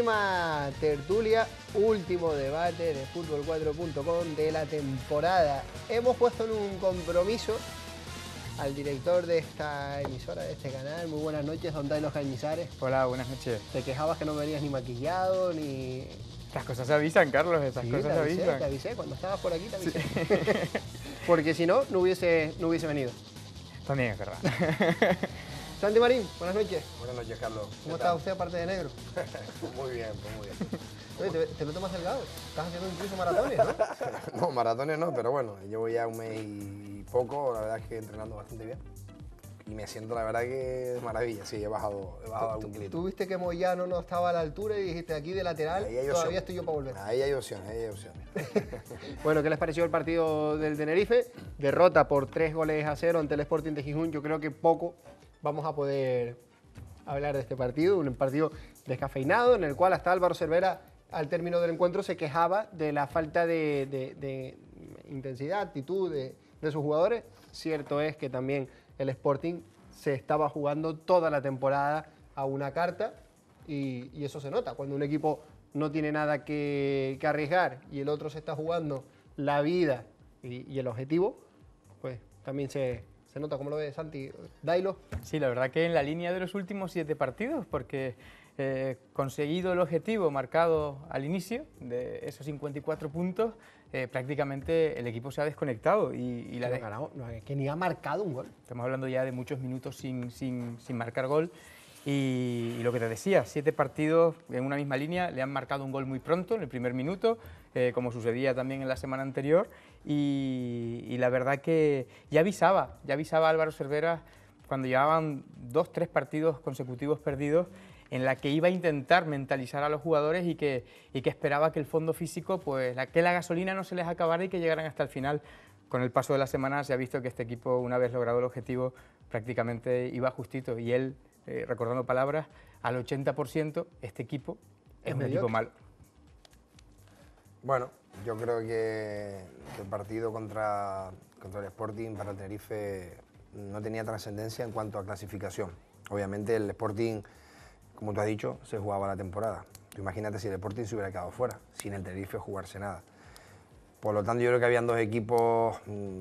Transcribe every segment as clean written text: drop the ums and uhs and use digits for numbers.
última tertulia, último debate de Fútbol4.com de la temporada. Hemos puesto en un compromiso al director de esta emisora, de este canal. Muy buenas noches, don Dailo Cañizares. Hola, buenas noches. Te quejabas que no venías ni maquillado, ni... Estas cosas se avisan, Carlos, estas cosas se avisan. Te avisé, cuando estabas por aquí te avisé. Sí. Porque si no, no hubiese venido. También es verdad. Santi Marín, buenas noches. Buenas noches, Carlos. ¿Cómo está usted aparte de negro? Muy bien, pues muy bien. Oye, te noto más delgado. Estás haciendo incluso maratones, ¿no? No, maratones no, pero bueno, llevo ya un mes y poco, la verdad es que entrenando bastante bien. Y me siento, la verdad, que es maravilla. Sí, he bajado algún kilito. Tú viste que Moyano no estaba a la altura y dijiste aquí de lateral, todavía estoy yo para volver. Ahí hay opciones, ahí hay opciones. Bueno, ¿qué les pareció el partido del Tenerife? Derrota por 3-0 ante el Sporting de Gijón. Yo creo que poco vamos a poder hablar de este partido. Un partido descafeinado en el cual hasta Álvaro Cervera, al término del encuentro, se quejaba de la falta de intensidad, actitud de sus jugadores. Cierto es que también el Sporting se estaba jugando toda la temporada a una carta y eso se nota. Cuando un equipo no tiene nada que arriesgar y el otro se está jugando la vida y el objetivo, pues también se nota. ¿Cómo lo ve Santi? Dailo. Sí, la verdad que en la línea de los últimos 7 partidos, porque conseguido el objetivo marcado al inicio de esos 54 puntos, prácticamente el equipo se ha desconectado y la ganado, que ni ha marcado un gol. Estamos hablando ya de muchos minutos sin marcar gol. Y lo que te decía, 7 partidos en una misma línea, le han marcado un gol muy pronto, en el primer minuto, como sucedía también en la semana anterior, y la verdad que ya avisaba Álvaro Cervera cuando llevaban 2-3 partidos consecutivos perdidos, en la que iba a intentar mentalizar a los jugadores y que esperaba que el fondo físico, pues que la gasolina no se les acabara y que llegaran hasta el final. Con el paso de las semanas se ha visto que este equipo, una vez logrado el objetivo, prácticamente iba justito, y él, recordando palabras, al 80% este equipo es un equipo malo. Bueno, yo creo que el partido contra el Sporting para el Tenerife no tenía trascendencia en cuanto a clasificación. Obviamente el Sporting, como tú has dicho, se jugaba la temporada. Tú imagínate si el Sporting se hubiera quedado fuera, sin el Tenerife jugarse nada. Por lo tanto, yo creo que habían dos equipos,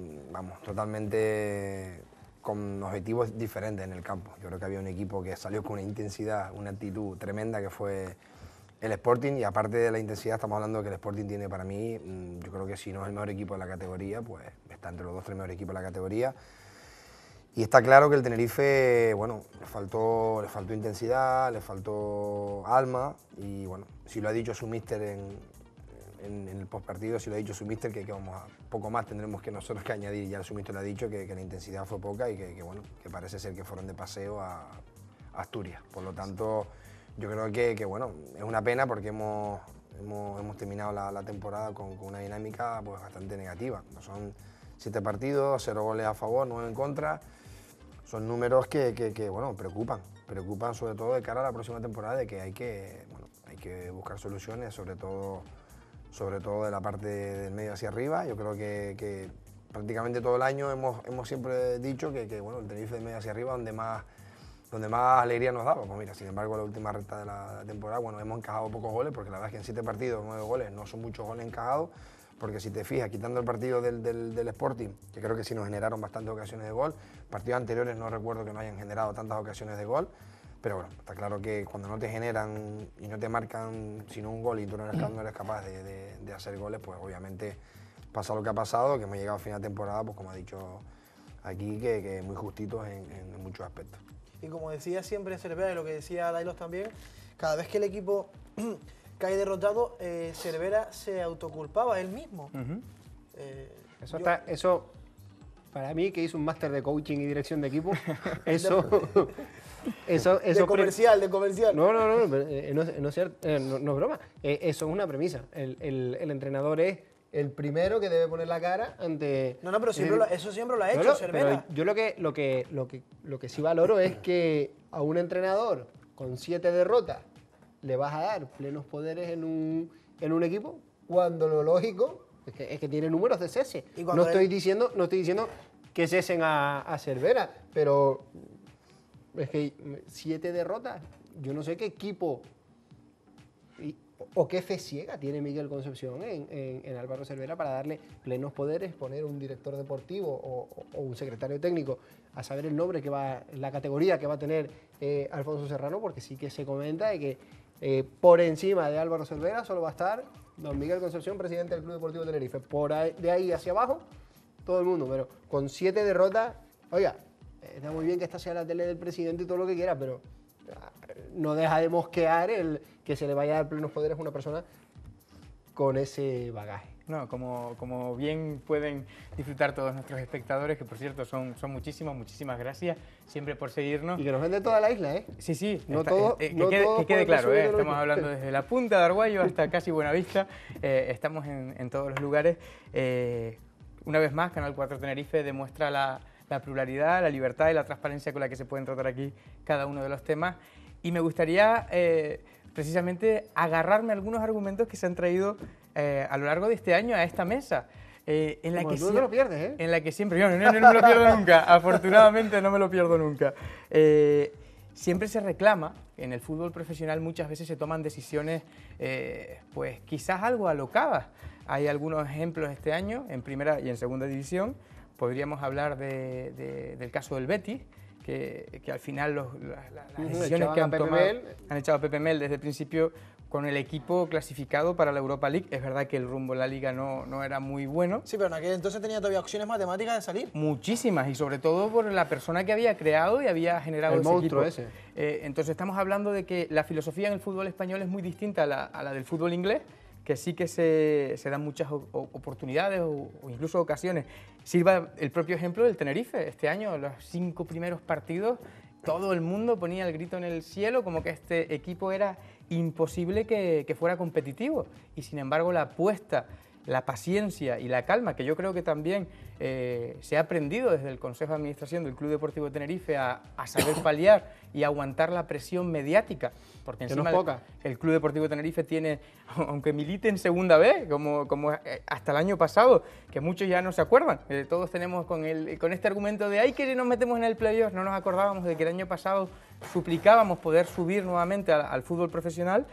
totalmente con objetivos diferentes en el campo. Yo creo que había un equipo que salió con una intensidad, una actitud tremenda, que fue el Sporting, y aparte de la intensidad, estamos hablando de que el Sporting tiene, para mí, yo creo que si no es el mejor equipo de la categoría, pues está entre los 2 o 3 mejores equipos de la categoría. Y está claro que el Tenerife, bueno, le faltó intensidad, le faltó alma, y bueno, si lo ha dicho su míster en el postpartido, si lo ha dicho su míster, que vamos a poco más tendremos que nosotros que añadir. Ya su míster lo ha dicho, que la intensidad fue poca y bueno, que parece ser que fueron de paseo a Asturias. Por lo tanto, yo creo que bueno, es una pena porque hemos terminado la temporada con una dinámica pues bastante negativa. Son 7 partidos, 0 goles a favor, 9 en contra. Son números que bueno, preocupan sobre todo de cara a la próxima temporada, de que hay que buscar soluciones, sobre todo de la parte del medio hacia arriba. Yo creo que prácticamente todo el año hemos siempre dicho que bueno, el Tenerife de medio hacia arriba donde más alegría nos daba. Pues mira, sin embargo, la última recta de la temporada, bueno, hemos encajado pocos goles, porque la verdad es que en 7 partidos, 9 goles, no son muchos goles encajados, porque si te fijas, quitando el partido del Sporting, que creo que sí nos generaron bastantes ocasiones de gol, partidos anteriores no recuerdo que no hayan generado tantas ocasiones de gol, pero bueno, está claro que cuando no te generan y no te marcan sino un gol y tú no eres capaz de hacer goles, pues obviamente pasa lo que ha pasado, que hemos llegado a final de temporada, pues como ha dicho aquí, que muy justitos en muchos aspectos. Y como decía siempre Cervera, y lo que decía Dailos también, cada vez que el equipo cae derrotado, Cervera se autoculpaba él mismo. Eso, para mí, que hizo un máster de coaching y dirección de equipo, eso de comercial. No es cierto, no es broma. Eso es una premisa. El entrenador es el primero que debe poner la cara ante... No, pero eso siempre lo ha hecho Cervera. Yo lo que sí valoro es que a un entrenador con 7 derrotas le vas a dar plenos poderes en un equipo, cuando lo lógico es que tiene números de cese. No estoy diciendo que cesen a Cervera, pero es que 7 derrotas, yo no sé qué equipo o qué fe ciega tiene Miguel Concepción en Álvaro Cervera para darle plenos poderes, poner un director deportivo o un secretario técnico a saber el nombre que va, la categoría que va a tener Alfonso Serrano, porque sí que se comenta de que por encima de Álvaro Cervera solo va a estar don Miguel Concepción, presidente del Club Deportivo Tenerife. De ahí hacia abajo, todo el mundo, pero con 7 derrotas, oiga, está muy bien que esta sea la tele del presidente y todo lo que quiera, pero no deja de mosquear el que se le vaya a dar plenos poderes a una persona con ese bagaje. No, como bien pueden disfrutar todos nuestros espectadores, que por cierto son muchísimos, muchísimas gracias siempre por seguirnos. Y que nos ven de toda la isla, ¿eh? Sí, sí, no todo, que no quede claro, estamos hablando desde la punta de Arguayo hasta casi Buenavista, estamos en todos los lugares. Una vez más, Canal 4 Tenerife demuestra la pluralidad, la libertad y la transparencia con la que se pueden tratar aquí cada uno de los temas. Y me gustaría precisamente agarrarme a algunos argumentos que se han traído a lo largo de este año a esta mesa. En la que no te lo pierdes, ¿eh? En la que siempre, yo no me lo pierdo nunca, afortunadamente no me lo pierdo nunca. Siempre se reclama, en el fútbol profesional muchas veces se toman decisiones pues quizás algo alocadas. Hay algunos ejemplos este año, en primera y en segunda división. Podríamos hablar del caso del Betis, que al final las decisiones que han tomado han echado a Pepe Mel desde el principio con el equipo clasificado para la Europa League. Es verdad que el rumbo en la Liga no era muy bueno. Sí, pero en aquel entonces tenía todavía opciones matemáticas de salir. Muchísimas, y sobre todo por la persona que había creado y había generado ese equipo. Entonces estamos hablando de que la filosofía en el fútbol español es muy distinta a la del fútbol inglés, que sí que se dan muchas oportunidades o incluso ocasiones. Sirva el propio ejemplo del Tenerife. Este año, los 5 primeros partidos, todo el mundo ponía el grito en el cielo como que este equipo era imposible que fuera competitivo. Y sin embargo la apuesta, la paciencia y la calma, que yo creo que también se ha aprendido desde el Consejo de Administración del Club Deportivo Tenerife a saber paliar y aguantar la presión mediática, porque encima el Club Deportivo Tenerife tiene, aunque milite en segunda B, como hasta el año pasado, que muchos ya no se acuerdan, todos tenemos con este argumento de ¡ay, que nos metemos en el playoff! No nos acordábamos de que el año pasado suplicábamos poder subir nuevamente al fútbol profesional.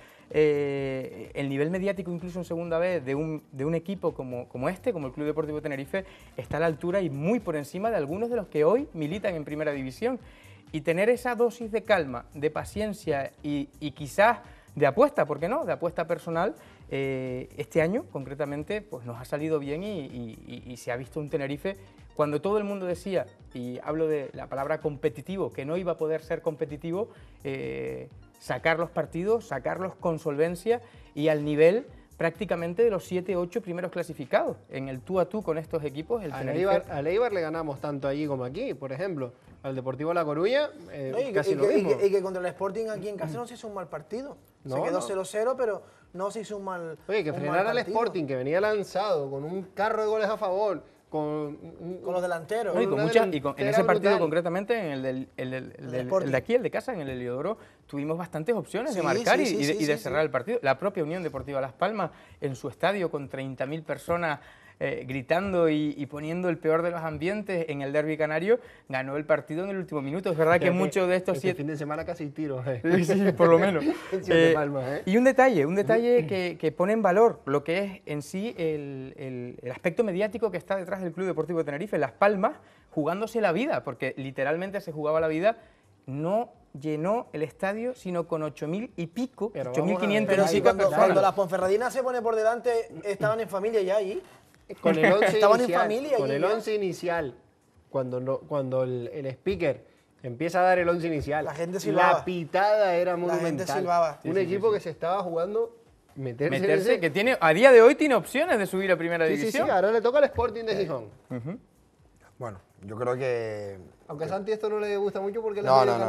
El nivel mediático incluso en segunda vez de un equipo como este, como el Club Deportivo Tenerife, está a la altura y muy por encima de algunos de los que hoy militan en primera división. Y tener esa dosis de calma, de paciencia y quizás de apuesta, ¿por qué no?, de apuesta personal, este año concretamente pues nos ha salido bien y se ha visto un Tenerife cuando todo el mundo decía, y hablo de la palabra competitivo, que no iba a poder ser competitivo, sacar los partidos, sacarlos con solvencia y al nivel prácticamente de los 7 o 8 primeros clasificados. En el tú a tú con estos equipos, el Tenerife... Al Eibar le ganamos tanto allí como aquí, por ejemplo. Al Deportivo La Coruña, casi lo mismo. Y que contra el Sporting aquí en casa no se hizo un mal partido. Se quedó 0-0, pero no se hizo un mal partido. Oye, que frenar al Sporting, que venía lanzado con un carro de goles a favor, con los delanteros. No, en ese partido concretamente, en el de aquí, el de casa, en el Heliodoro, tuvimos bastantes opciones de marcar y de cerrar el partido. La propia Unión Deportiva Las Palmas, en su estadio con 30.000 personas gritando y poniendo el peor de los ambientes en el derbi canario, ganó el partido en el último minuto. Es verdad que muchos de estos... Este fin de semana casi tiros. Sí, por lo menos. Y un detalle que pone en valor lo que es en sí el aspecto mediático que está detrás del Club Deportivo de Tenerife. Las Palmas, jugándose la vida, porque literalmente se jugaba la vida, no llenó el estadio sino con 8.000 y pico, 8.500. Pero sí, cuando la Ponferradina se pone por delante, estaban en familia ya allí. Con el 11 estaban inicial, en familia. Con el 11 inicial, cuando el speaker empieza a dar el 11 inicial, la gente silbaba. La pitada era monumental. La gente silbaba. Un equipo que se estaba jugando meterse que tiene, a día de hoy tiene opciones de subir a primera división. Sí, ahora le toca al Sporting de Gijón. Bueno, yo creo que... Aunque a Santi esto no le gusta mucho porque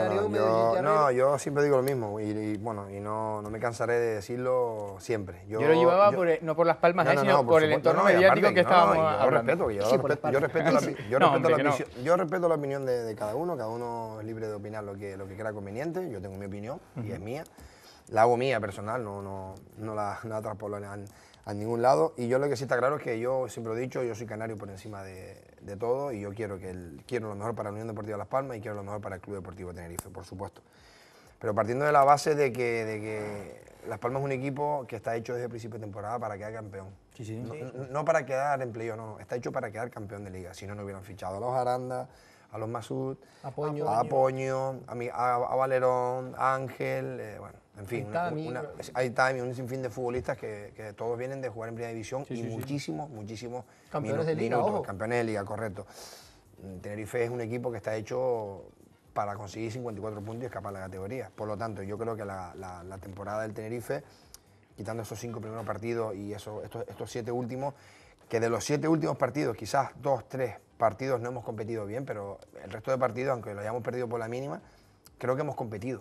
yo siempre digo lo mismo y no me cansaré de decirlo siempre. Yo lo llevaba no por Las Palmas, sino por el entorno mediático que estábamos hablando. Yo respeto la opinión de cada uno es libre de opinar lo que crea conveniente, yo tengo mi opinión y es mía. La hago mía personal, no la traspolo a ningún lado. Y yo lo que sí está claro es que yo siempre lo he dicho, yo soy canario por encima de todo y yo quiero lo mejor para la Unión Deportiva Las Palmas y quiero lo mejor para el Club Deportivo Tenerife, por supuesto. Pero partiendo de la base de que Las Palmas es un equipo que está hecho desde el principio de temporada para quedar campeón. Sí, sí. No para quedar en playoff, no, está hecho para quedar campeón de liga. Si no, no hubieran fichado a los Aranda, a los Masud, a Poño, a Valerón, a Ángel, bueno, en fin, hay también un sinfín de futbolistas que todos vienen de jugar en primera división y muchísimos campeones de liga, ojo. Campeones de liga, correcto. Tenerife es un equipo que está hecho para conseguir 54 puntos y escapar de la categoría. Por lo tanto, yo creo que la temporada del Tenerife, quitando esos 5 primeros partidos y estos 7 últimos, que de los 7 últimos partidos, quizás 2, 3 partidos no hemos competido bien, pero el resto de partidos, aunque lo hayamos perdido por la mínima, creo que hemos competido.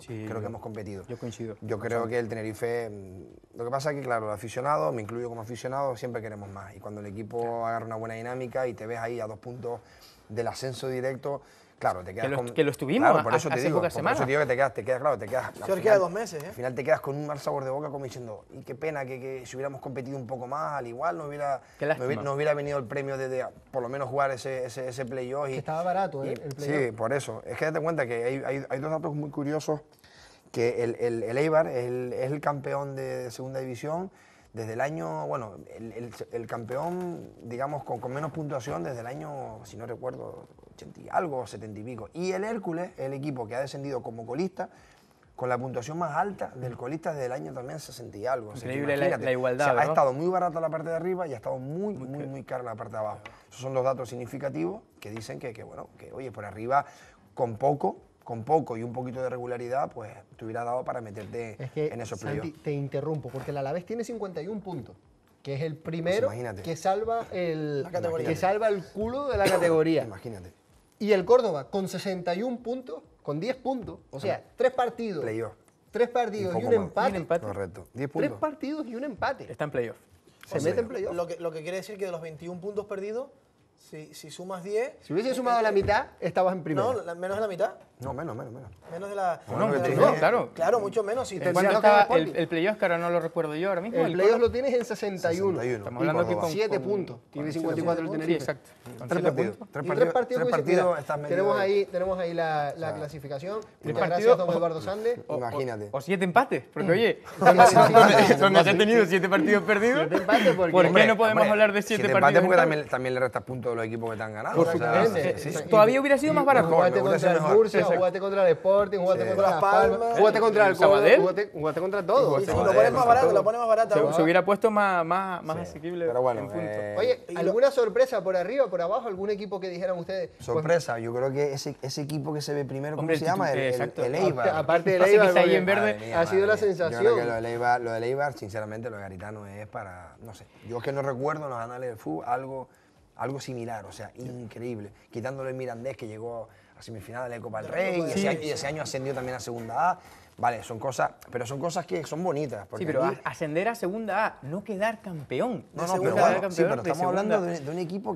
Yo coincido. Yo creo que el Tenerife, lo que pasa es que, claro, los aficionados, me incluyo como aficionado, siempre queremos más. Y cuando el equipo agarra una buena dinámica y te ves ahí a 2 puntos del ascenso directo, claro, te quedas que lo estuvimos claro, por eso te hace digo, pocas semanas. Por eso te digo que te quedas, claro, te quedas. Queda 2 meses, ¿eh? Al final te quedas con un mal sabor de boca como diciendo, y qué pena que si hubiéramos competido un poco más, al igual no hubiera venido el premio de por lo menos jugar ese playoff. Que estaba barato, ¿eh? El playoff. Sí, por eso. Es que date cuenta que hay 2 datos muy curiosos, que el Eibar es el campeón de segunda división desde el año, bueno, el campeón, digamos, con menos puntuación desde el año, si no recuerdo, 80 y algo, 70 y pico. Y el Hércules, el equipo que ha descendido como colista, con la puntuación más alta del colista desde el año también 60 y algo. Increíble la igualdad, o sea, ¿no? Ha estado muy barata la parte de arriba y ha estado muy cara la parte de abajo. Esos son los datos significativos que dicen que oye, por arriba, con poco y un poquito de regularidad, pues te hubiera dado para meterte en esos playoffs. Santi, te interrumpo, porque el Alavés tiene 51 puntos, que es el primero que salva el culo de la categoría. Imagínate. Y el Córdoba, con 61 puntos, con 10 puntos, o sea, 3 partidos. Playoff. 3 partidos y un empate. Correcto. 10 puntos. 3 partidos y un empate. Está en playoff. Se mete en playoff. Lo que quiere decir que de los 21 puntos perdidos, si sumas 10... Si hubiese sumado la mitad, estabas en primero. No, menos de la mitad. No, menos. Menos de la... Claro. Claro, mucho menos. Si Entonces, ¿Cuánto Tendría estaba que ir el playoff, que ahora no lo recuerdo yo ahora mismo? El playoff lo tienes en 61. 61. Estamos hablando aquí con 7 puntos. Tiene 54 el Sí, Tenerife. exacto. Con 3 siete partidos. puntos. Y 3 partidos. Tres partidos estás metido tenemos ahí la clasificación. Muchas partidos, gracias, don Eduardo Sande. Imagínate. O 7 empates, porque oye, Sí, donde se han tenido 7 partidos perdidos, 7 empates porque... ¿por qué no podemos hablar de 7 partidos? Porque también le restas puntos a los equipos que te han ganado. Por o sea, supuesto. sí, sí. Todavía hubiera sido más barato. Jugaste Hubiera contra sido el mejor. Murcia, jugaste contra el Sporting, jugaste contra Las Las Palmas, Palmas, jugaste contra el Sabadell. Córdoba, jugaste contra todos. Y si lo pones más barato, lo pones más barato. Se hubiera puesto más asequible Pero bueno, en puntos. Oye, ¿alguna sorpresa por arriba, por abajo? ¿Algún equipo que dijeran ustedes? Pues, sorpresa, yo creo que ese equipo que se ve primero, ¿cómo Hombre, se llama? exacto. El Eibar. aparte del Ese que Eibar, está ahí porque en verde, Madre mía, ha sido la madre mía. sensación. Yo creo que lo del Eibar, sinceramente, lo de Garitano es para, no sé, yo es que no recuerdo en los anales del fútbol algo similar, o sea, increíble. Quitándolo el Mirandés, que llegó a semifinal de la Copa del Rey, y ese año ascendió también a Segunda A. Vale, son cosas que son bonitas. Sí, pero ascender a segunda A, no quedar campeón. No, Quedar pero campeón sí, pero de estamos hablando segunda. de un equipo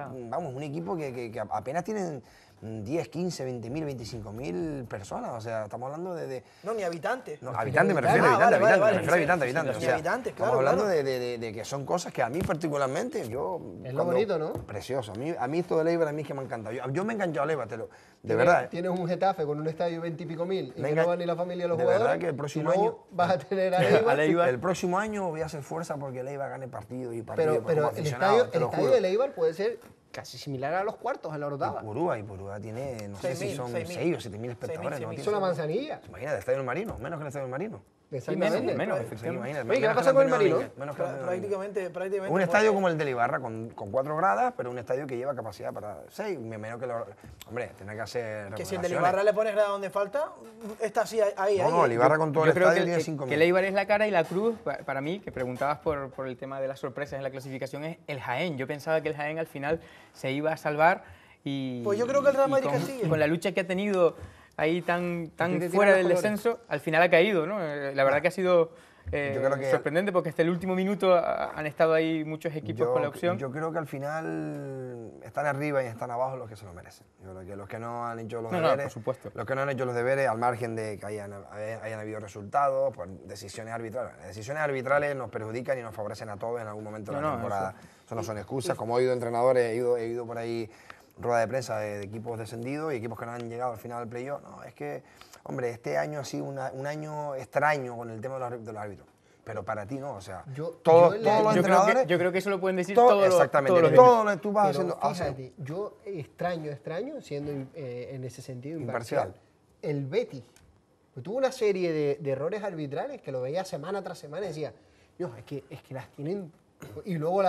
un equipo que apenas tienen 10, 15, 20.000, 25.000 personas, o sea, estamos hablando de No, ni habitantes. no, habitantes, me refiero Ah, a vale, vale, habitantes. sí, O sea, habitantes, estamos claro, hablando claro. de que son cosas que a mí particularmente, Es lo bonito, ¿no? Precioso. A mí esto del Eibar, a mí es que me ha encantado. Yo me he enganchado al Eibar, de verdad. Tienes un Getafe con un estadio 20 y pico mil y que Venga, no va ni la familia de los de jugadores. verdad que el próximo y luego año- vas a tener a Eibar. Eibar. El próximo año voy a hacer fuerza porque el Eibar gane partido y partido. Pero como el aficionado, estadio, te lo el estadio juro. del Eibar puede ser casi similar a los cuartos, a la octava. Purúa tiene, no sé si 6.000, son 6.000. 6 o 7.000 espectadores. 6.000, ¿no? Es una manzanilla. Imagínate, el Estadio del Marino, menos que el Estadio del Marino. Exactamente. menos, Sí, efectivamente. imagínate, Oye, ¿qué va a menos pasar que con el Antonio Marino? Domínguez, menos que Antonio Domínguez. Prácticamente. Un estadio como el de Ibarra, con 4 gradas, pero un estadio que lleva capacidad para 6. Me imagino que hombre, tendrá que hacer. Que si el de remodelaciones. Ibarra le pones grada donde falta, está así, ahí. No, el Ibarra con todo el Yo creo estadio que, tiene que 5.000. el Eibar es la cara y la cruz, para mí, que preguntabas por el tema de las sorpresas en la clasificación, es el Jaén. Yo pensaba que el Jaén al final se iba a salvar y... Pues yo creo que el Real y Madrid con, Castilla. con la lucha que ha tenido ahí tan te tiran fuera los del colores. descenso, al final ha caído, ¿no? La verdad que ha sido creo que- sorprendente porque hasta el último minuto han estado ahí muchos equipos con la opción. Yo creo que al final están arriba y están abajo los que se lo merecen. Yo creo que los que no han hecho los No, deberes, por supuesto. los que no han hecho los deberes, al margen de que hayan habido resultados, pues decisiones arbitrales. Las decisiones arbitrales nos perjudican y nos favorecen a todos en algún momento de la No, temporada. Eso no son excusas. Como he oído entrenadores, he ido por ahí rueda de prensa de equipos descendidos y equipos que no han llegado al final del playoff. No, es que, hombre, este año ha sido un año extraño con el tema de los árbitros. Pero para ti no, o sea, todos los entrenadores... Yo creo que eso lo pueden decir todos los exactamente, todos los tú vas Pero haciendo... fíjate, yo extraño, siendo en ese sentido Imparcial. el Betis. Pues tuvo una serie de errores arbitrales que lo veía semana tras semana y decía, no, es que las tienen... Y luego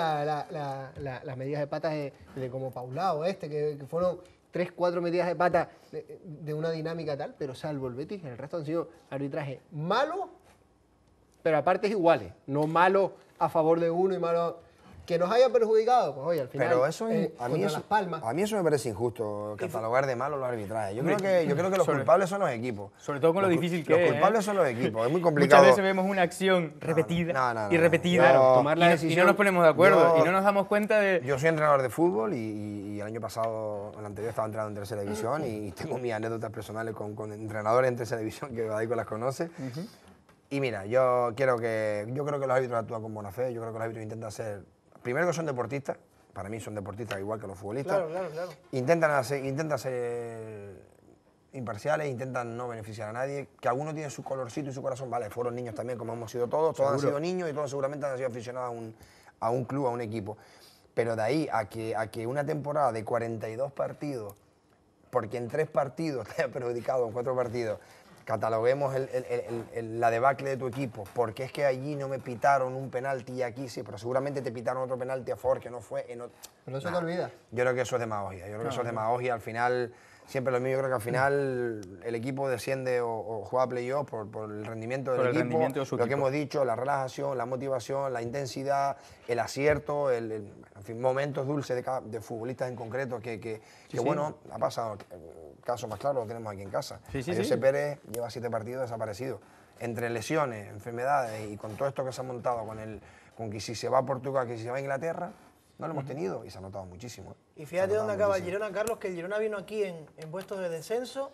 las medidas de patas de como Paulao, que fueron 3, 4 medidas de pata de una dinámica tal, pero salvo el Betis, el resto han sido arbitraje malo, pero a partes iguales, no malo a favor de uno y malo que nos haya perjudicado, pues oye, al final Pero eso a mí Las Palmas. A mí eso me parece injusto, catalogar de malo los arbitrajes. Yo creo que los culpables son los equipos. Sobre todo con lo difícil que es. Los culpables son los equipos, es muy complicado. Muchas veces vemos una acción repetida y repetida Claro, tomar la y decisión. no nos ponemos de acuerdo y no nos damos cuenta de... Yo soy entrenador de fútbol y el año pasado, el anterior, estaba entrenando en tercera división y tengo mis anécdotas personales con entrenadores en tercera división que Badaico las conoce. Y mira, yo creo que los árbitros actúan con buena fe, yo creo que los árbitros intentan ser... Primero que son deportistas, para mí son deportistas igual que los futbolistas. Claro. Intentan ser imparciales, intentan no beneficiar a nadie, que alguno tiene su colorcito y su corazón, vale, fueron niños también, como hemos sido todos han sido niños y todos seguramente han sido aficionados a un club, a un equipo. Pero de ahí a que una temporada de 42 partidos, porque en 3 partidos te haya perjudicado, en 4 partidos, cataloguemos la debacle de tu equipo, porque es que allí no me pitaron un penalti y aquí sí, pero seguramente te pitaron otro penalti a favor que no fue... Pero eso te olvida. Yo creo que eso es demagogia, al final, siempre lo mismo, yo creo que al final el equipo desciende o juega playoff por el rendimiento del equipo, lo que hemos dicho, la relajación, la motivación, la intensidad, el acierto, en fin, momentos dulces de futbolistas en concreto que bueno, ha pasado... caso más claro lo tenemos aquí en casa. José Pérez lleva 7 partidos desaparecido. Entre lesiones, enfermedades y con todo esto que se ha montado, con que si se va a Portugal, que si se va a Inglaterra, no lo hemos tenido y se ha notado muchísimo. Y fíjate dónde acaba el Girona, Carlos, que el Girona vino aquí en puestos de descenso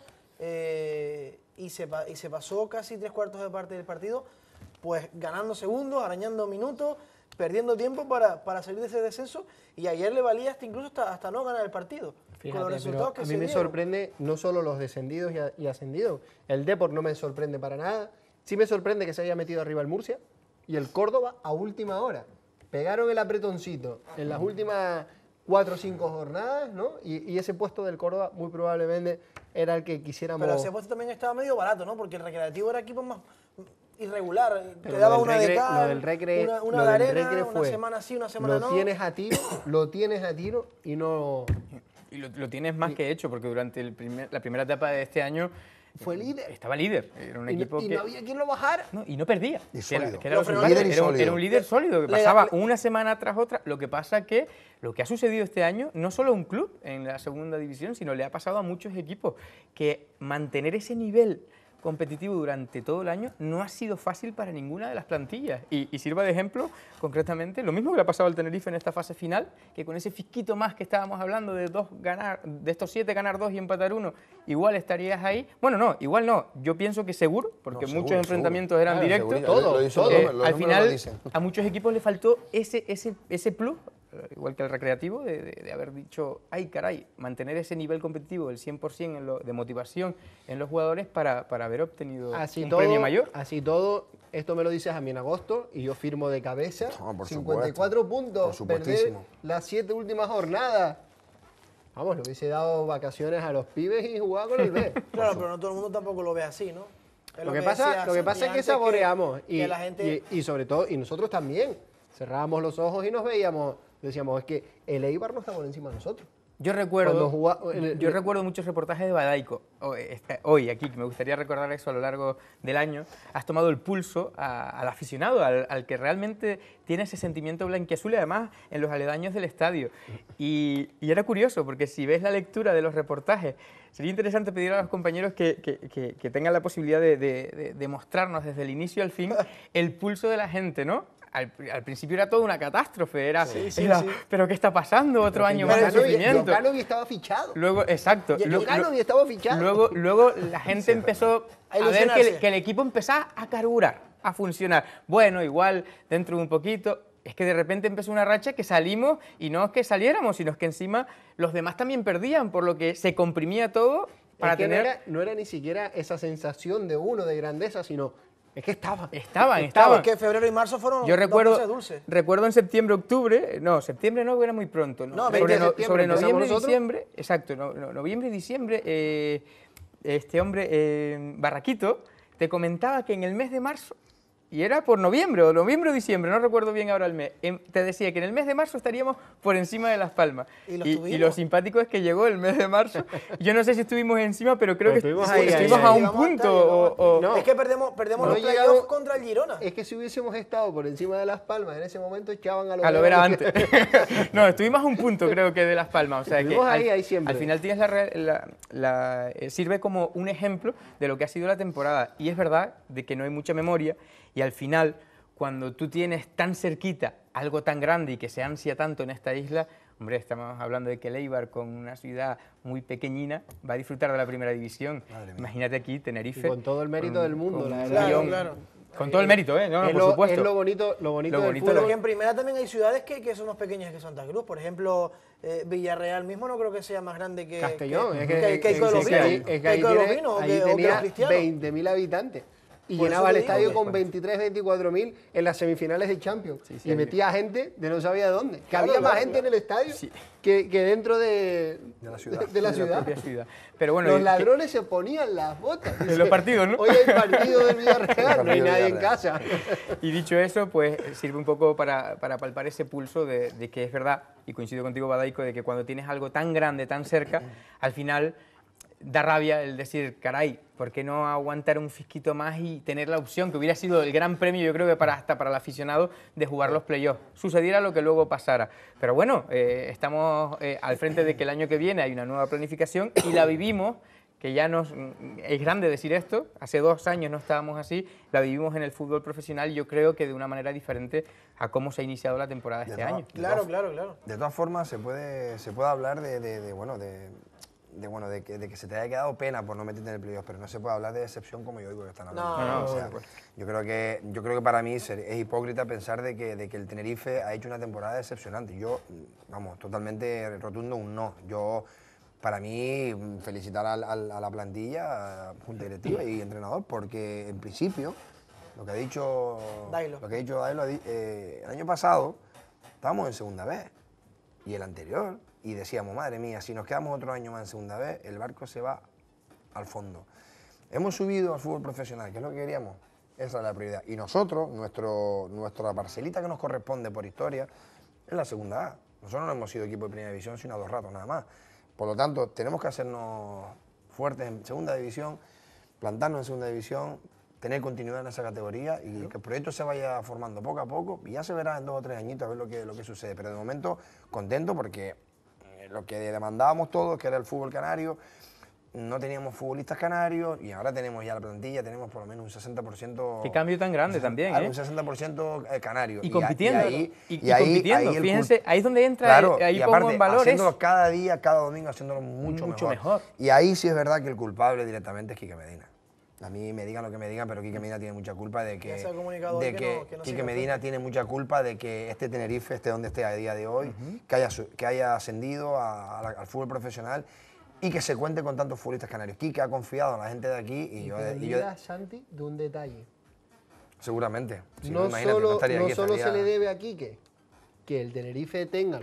y se pasó casi 3/4 de parte del partido, pues ganando segundos, arañando minutos, perdiendo tiempo para salir de ese descenso, y ayer le valía incluso hasta no ganar el partido. Fíjate, con los resultados pero que a mí me sorprende no solo los descendidos y ascendidos. El Depor no me sorprende para nada. Sí me sorprende que se haya metido arriba el Murcia y el Córdoba a última hora. Pegaron el apretoncito en las últimas 4 o 5 jornadas, ¿no? Y ese puesto del Córdoba muy probablemente era el que quisiéramos... Pero ese puesto también estaba medio barato, ¿no? Porque el Recreativo era equipo más irregular. Pero te daba lo una del de cal, lo del Recre, una lo de del arena, Recre una fue, semana sí, una semana no. Lo tienes a tiro y no... Y lo tienes más que hecho, porque durante la primera etapa de este año fue líder. Estaba líder. Era un equipo y que... no había quien lo bajara. No, y no perdía. Y sólido. Que era lo Líder y era sólido. un líder sólido, que pasaba una semana tras otra. Lo que pasa que lo que ha sucedido este año, no solo a un club en la segunda división, sino le ha pasado a muchos equipos, que mantener ese nivel competitivo durante todo el año no ha sido fácil para ninguna de las plantillas. Y sirva de ejemplo, concretamente, lo mismo que le ha pasado al Tenerife en esta fase final, que con ese fisquito más que estábamos hablando de estos 7 ganar 2 y empatar 1, igual estarías ahí. Bueno, no, igual no. Yo pienso que seguro, porque muchos enfrentamientos eran directos. Al final, a muchos equipos le faltó ese plus, igual que al Recreativo, de haber dicho, ay caray, mantener ese nivel competitivo del 100% de motivación en los jugadores para haber obtenido un premio mayor. Así todo, esto me lo dices a mí en agosto y yo firmo de cabeza. Por 54 supuesto, puntos, por perder supuestísimo. las 7 últimas jornadas. Vamos, le hubiese dado vacaciones a los pibes y jugaba con el B. Claro, pero no todo el mundo tampoco lo ve así, ¿no? Lo que pasa es que saboreamos que la gente... y sobre todo, y nosotros también, cerrábamos los ojos y nos veíamos, decíamos, es que el Eibar no está por encima de nosotros. Yo recuerdo muchos reportajes de Badaico, hoy aquí, que me gustaría recordar eso a lo largo del año. Has tomado el pulso al aficionado, al que realmente tiene ese sentimiento blanquiazul y además en los aledaños del estadio. Y era curioso, porque si ves la lectura de los reportajes, sería interesante pedir a los compañeros que tengan la posibilidad de mostrarnos desde el inicio al fin el pulso de la gente, ¿no? Al principio era toda una catástrofe, era, pero ¿qué está pasando? Otro año más de sufrimiento. Jokanovic estaba fichado. Luego, exacto. Jokanovic estaba fichado. Luego la gente empezó a ver que el equipo empezaba a carburar, a funcionar. Bueno, igual dentro de un poquito, es que de repente empezó una racha que salimos y no es que saliéramos, sino es que encima los demás también perdían, por lo que se comprimía todo para Es que tener... no era ni siquiera esa sensación de uno de grandeza, sino es que estaban. Estaban. Que febrero y marzo fueron Yo dos meses dulces. recuerdo en septiembre, octubre, no, septiembre no, era muy pronto, ¿no? No, 20 de septiembre sobre empezamos noviembre y nosotros. diciembre, exacto, noviembre y diciembre, este hombre, Barraquito, te comentaba que en el mes de marzo, y era por noviembre o diciembre, no recuerdo bien ahora el mes, te decía que en el mes de marzo estaríamos por encima de Las Palmas. Y lo simpático es que llegó el mes de marzo. Yo no sé si estuvimos encima, pero creo que Estuvimos ahí, estuvimos ahí, a ahí. un Llegamos punto. hasta ahí, No. Es que perdemos No los llegamos- playoffs contra el Girona. Es que si hubiésemos estado por encima de Las Palmas en ese momento, echaban a A lo ver antes. No, estuvimos a un punto, creo que, de Las Palmas. O sea, que Estuvimos ahí siempre. al final tienes sirve como un ejemplo de lo que ha sido la temporada. Y es verdad de que no hay mucha memoria y al final, cuando tú tienes tan cerquita algo tan grande y que se ansia tanto en esta isla, hombre, estamos hablando de que el Eibar, con una ciudad muy pequeñina, va a disfrutar de la primera división. Madre mía. Imagínate aquí, Y Tenerife. con todo el mérito del mundo, con la un verdad. guión. Claro. Con todo el mérito, ¿eh? No, es, por lo, supuesto. es lo bonito del bonito fútbol. Porque en primera también hay ciudades que son más pequeñas que Santa Cruz. Por ejemplo, Villarreal mismo no creo que sea más grande que Castellón, que Ico de los Vinos. es que ahí Ico de los tiene- Vinos o ahí que los tenía Cristianos. 20.000 habitantes. Y Por llenaba eso el te digo estadio que- con 23, 24.000 en las semifinales de Champions. Sí, y metía gente de no sabía de dónde. Que Claro, había más claro, gente en el estadio Sí. que dentro de la ciudad. de la de ciudad. propia ciudad. Pero bueno, Los que- ladrones se ponían las botas. En los partidos, ¿no? Hoy hay partido del Villarreal, no hay Partido del nadie en Villarreal. casa. Y dicho eso, pues sirve un poco para palpar ese pulso de que es verdad, y coincido contigo, Badaico, de que cuando tienes algo tan grande, tan cerca, al final da rabia el decir, caray, ¿por qué no aguantar un fisquito más y tener la opción, que hubiera sido el gran premio, yo creo que hasta para el aficionado, de jugar los playoffs? Sucediera lo que luego pasara. Pero bueno, estamos al frente de que el año que viene hay una nueva planificación y la vivimos, que ya es grande decir esto, hace 2 años no estábamos así, la vivimos en el fútbol profesional, yo creo que de una manera diferente a cómo se ha iniciado la temporada este año. Claro. De todas formas, se puede hablar de que se te haya quedado pena por no meterte en el playoff, pero no se puede hablar de decepción como yo digo que están hablando. No, O sea, yo creo que para mí es hipócrita pensar de que el Tenerife ha hecho una temporada decepcionante. Yo, vamos, totalmente rotundo un no. Yo, para mí, felicitar a la plantilla, junta directiva y entrenador, porque en principio, lo que ha dicho Dailo, el año pasado estábamos en segunda vez y el anterior, y decíamos, madre mía, si nos quedamos otro año más en segunda vez, el barco se va al fondo. Hemos subido al fútbol profesional, que es lo que queríamos, esa es la prioridad. Y nosotros, nuestra parcelita que nos corresponde por historia, es la segunda A. Nosotros no hemos sido equipo de primera división sino a 2 ratos nada más. Por lo tanto, tenemos que hacernos fuertes en segunda división, plantarnos en segunda división, tener continuidad en esa categoría y que el proyecto se vaya formando poco a poco y ya se verá en 2 o 3 añitos a ver lo que sucede. Pero de momento, contento porque lo que demandábamos todos, que era el fútbol canario, no teníamos futbolistas canarios y ahora tenemos ya la plantilla, tenemos por lo menos un 60%... Qué cambio tan grande también, claro, ¿eh? un 60% canario. Y compitiendo, ahí, compitiendo. el Fíjense, ahí es donde entra, claro, ahí y pongo aparte, en valor haciéndolo eso. cada día, cada domingo, haciéndolo mucho mejor. Y ahí sí es verdad que el culpable directamente es Quique Medina. A mí me digan lo que me digan, pero Quique Medina tiene mucha culpa de que... Ya se ha comunicado hoy que no Quique siga Medina tiene mucha culpa de que este Tenerife esté donde esté a día de hoy, que haya ascendido al fútbol profesional y que se cuente con tantos futbolistas canarios. Quique ha confiado en la gente de aquí y yo... te olvidas, Santi, de un detalle. Seguramente. Si No imagínate, solo, estaría no aquí, solo estaría- se le debe a Quique que el Tenerife tenga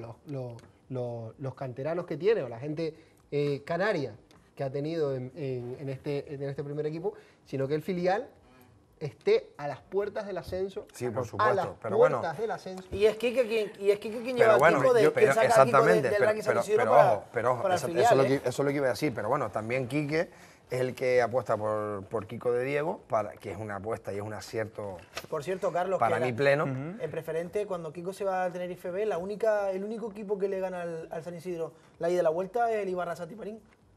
los canteranos que tiene o la gente canaria que ha tenido en este primer equipo, sino que el filial esté a las puertas del ascenso. Sí, por a las supuesto, pero bueno. puertas del ascenso. Y es Quique quien lleva Pero el bueno, equipo de quien saca el equipo exactamente, del Racing San Isidro pero para, ojo, pero ojo, para el eso filial, es lo que iba a decir, pero bueno, también Quique es el que apuesta por Kiko de Diego, que es una apuesta y es un acierto Por cierto, Carlos, para que mí pleno. en preferente, cuando Kiko se va al Tenerife B, el único equipo que le gana al San Isidro la ida y la vuelta es el Ibarra Satiparín.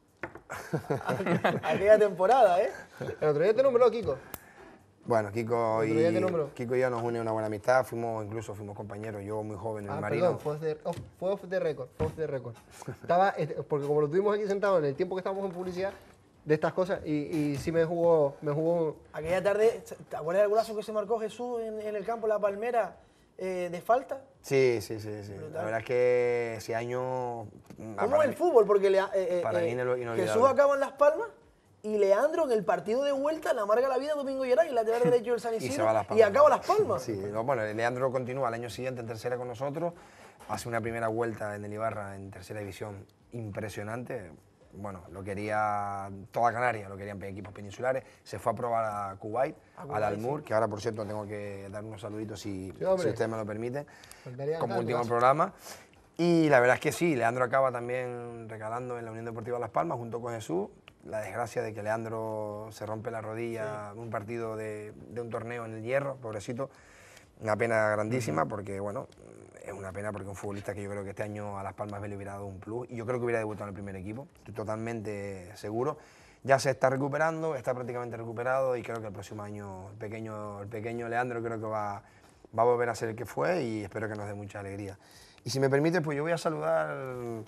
Aquella temporada, ¿eh? El otro día te nombró Kiko. Bueno, Kiko Otro día te nombró. y yo nos une una buena amistad, incluso fuimos compañeros, yo muy joven en el Marino. Perdón, fue off the record. Estaba, porque como lo tuvimos aquí sentado en el tiempo que estábamos en publicidad, de estas cosas, y sí me jugó. Aquella tarde, ¿te acuerdas del golazo que se marcó Jesús en el campo La Palmera? de falta. Sí. La verdad es que ese año... ¿Cómo es el fútbol? Porque para mí inolvidable. Jesús acaba en Las Palmas y Leandro en el partido de vuelta le amarga la vida a Domingo Geray, lateral derecho del San Isidro, y acaba Las Palmas. Sí, bueno, Leandro continúa al año siguiente en tercera con nosotros, hace una primera vuelta en el Ibarra en tercera división impresionante. Bueno, lo quería toda Canarias, lo querían equipos peninsulares. Se fue a probar a Kuwait, al Al-Mur, que ahora, por cierto, tengo que dar unos saluditos si usted me lo permite, como último programa. Y la verdad es que sí, Leandro acaba también recalando en la Unión Deportiva Las Palmas junto con Jesús. La desgracia de que Leandro se rompe la rodilla en un partido de un torneo en el Hierro, pobrecito. Una pena grandísima porque, bueno, es una pena porque un futbolista que yo creo que este año a Las Palmas le hubiera dado un plus y yo creo que hubiera debutado en el primer equipo, estoy totalmente seguro. Ya se está recuperando, está prácticamente recuperado y creo que el próximo año el pequeño Leandro creo que va a volver a ser el que fue y espero que nos dé mucha alegría. Y si me permite, pues yo voy a saludar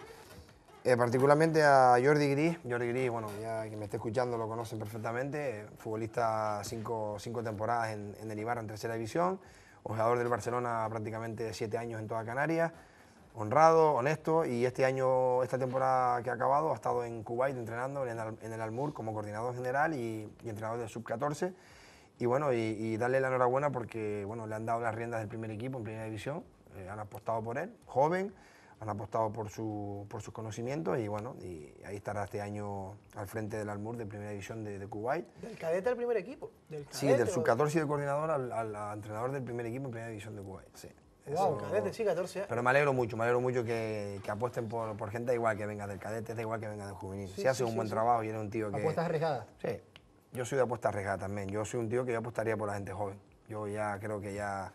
particularmente a Jordi Gris. Jordi Gris, bueno, ya quien me esté escuchando lo conocen perfectamente, futbolista 5 temporadas en el Ibarra en tercera división, jugador del Barcelona prácticamente 7 años en toda Canarias, honrado, honesto, y esta temporada que ha acabado ha estado en Kuwait entrenando en el Al-Mur como coordinador general y entrenador del Sub-14. Y bueno, y darle la enhorabuena porque bueno, le han dado las riendas del primer equipo en primera división, han apostado por él, joven, han apostado por sus conocimientos y bueno, y ahí estará este año al frente del Al-Mur de primera división de Kuwait. ¿Del cadete al primer equipo? Sí, del Sub-14 y de coordinador al entrenador del primer equipo en primera división de Kuwait, sí. Wow, cadete, sí, 14 años. Pero me alegro mucho que apuesten por gente, da igual que venga del cadete, da igual que venga del juvenil. Sí, si hace un buen trabajo y eres un tío que... ¿Apuestas arriesgadas? Sí, yo soy de apuestas arriesgadas también. Yo soy un tío que yo apostaría por la gente joven. Yo ya creo que ya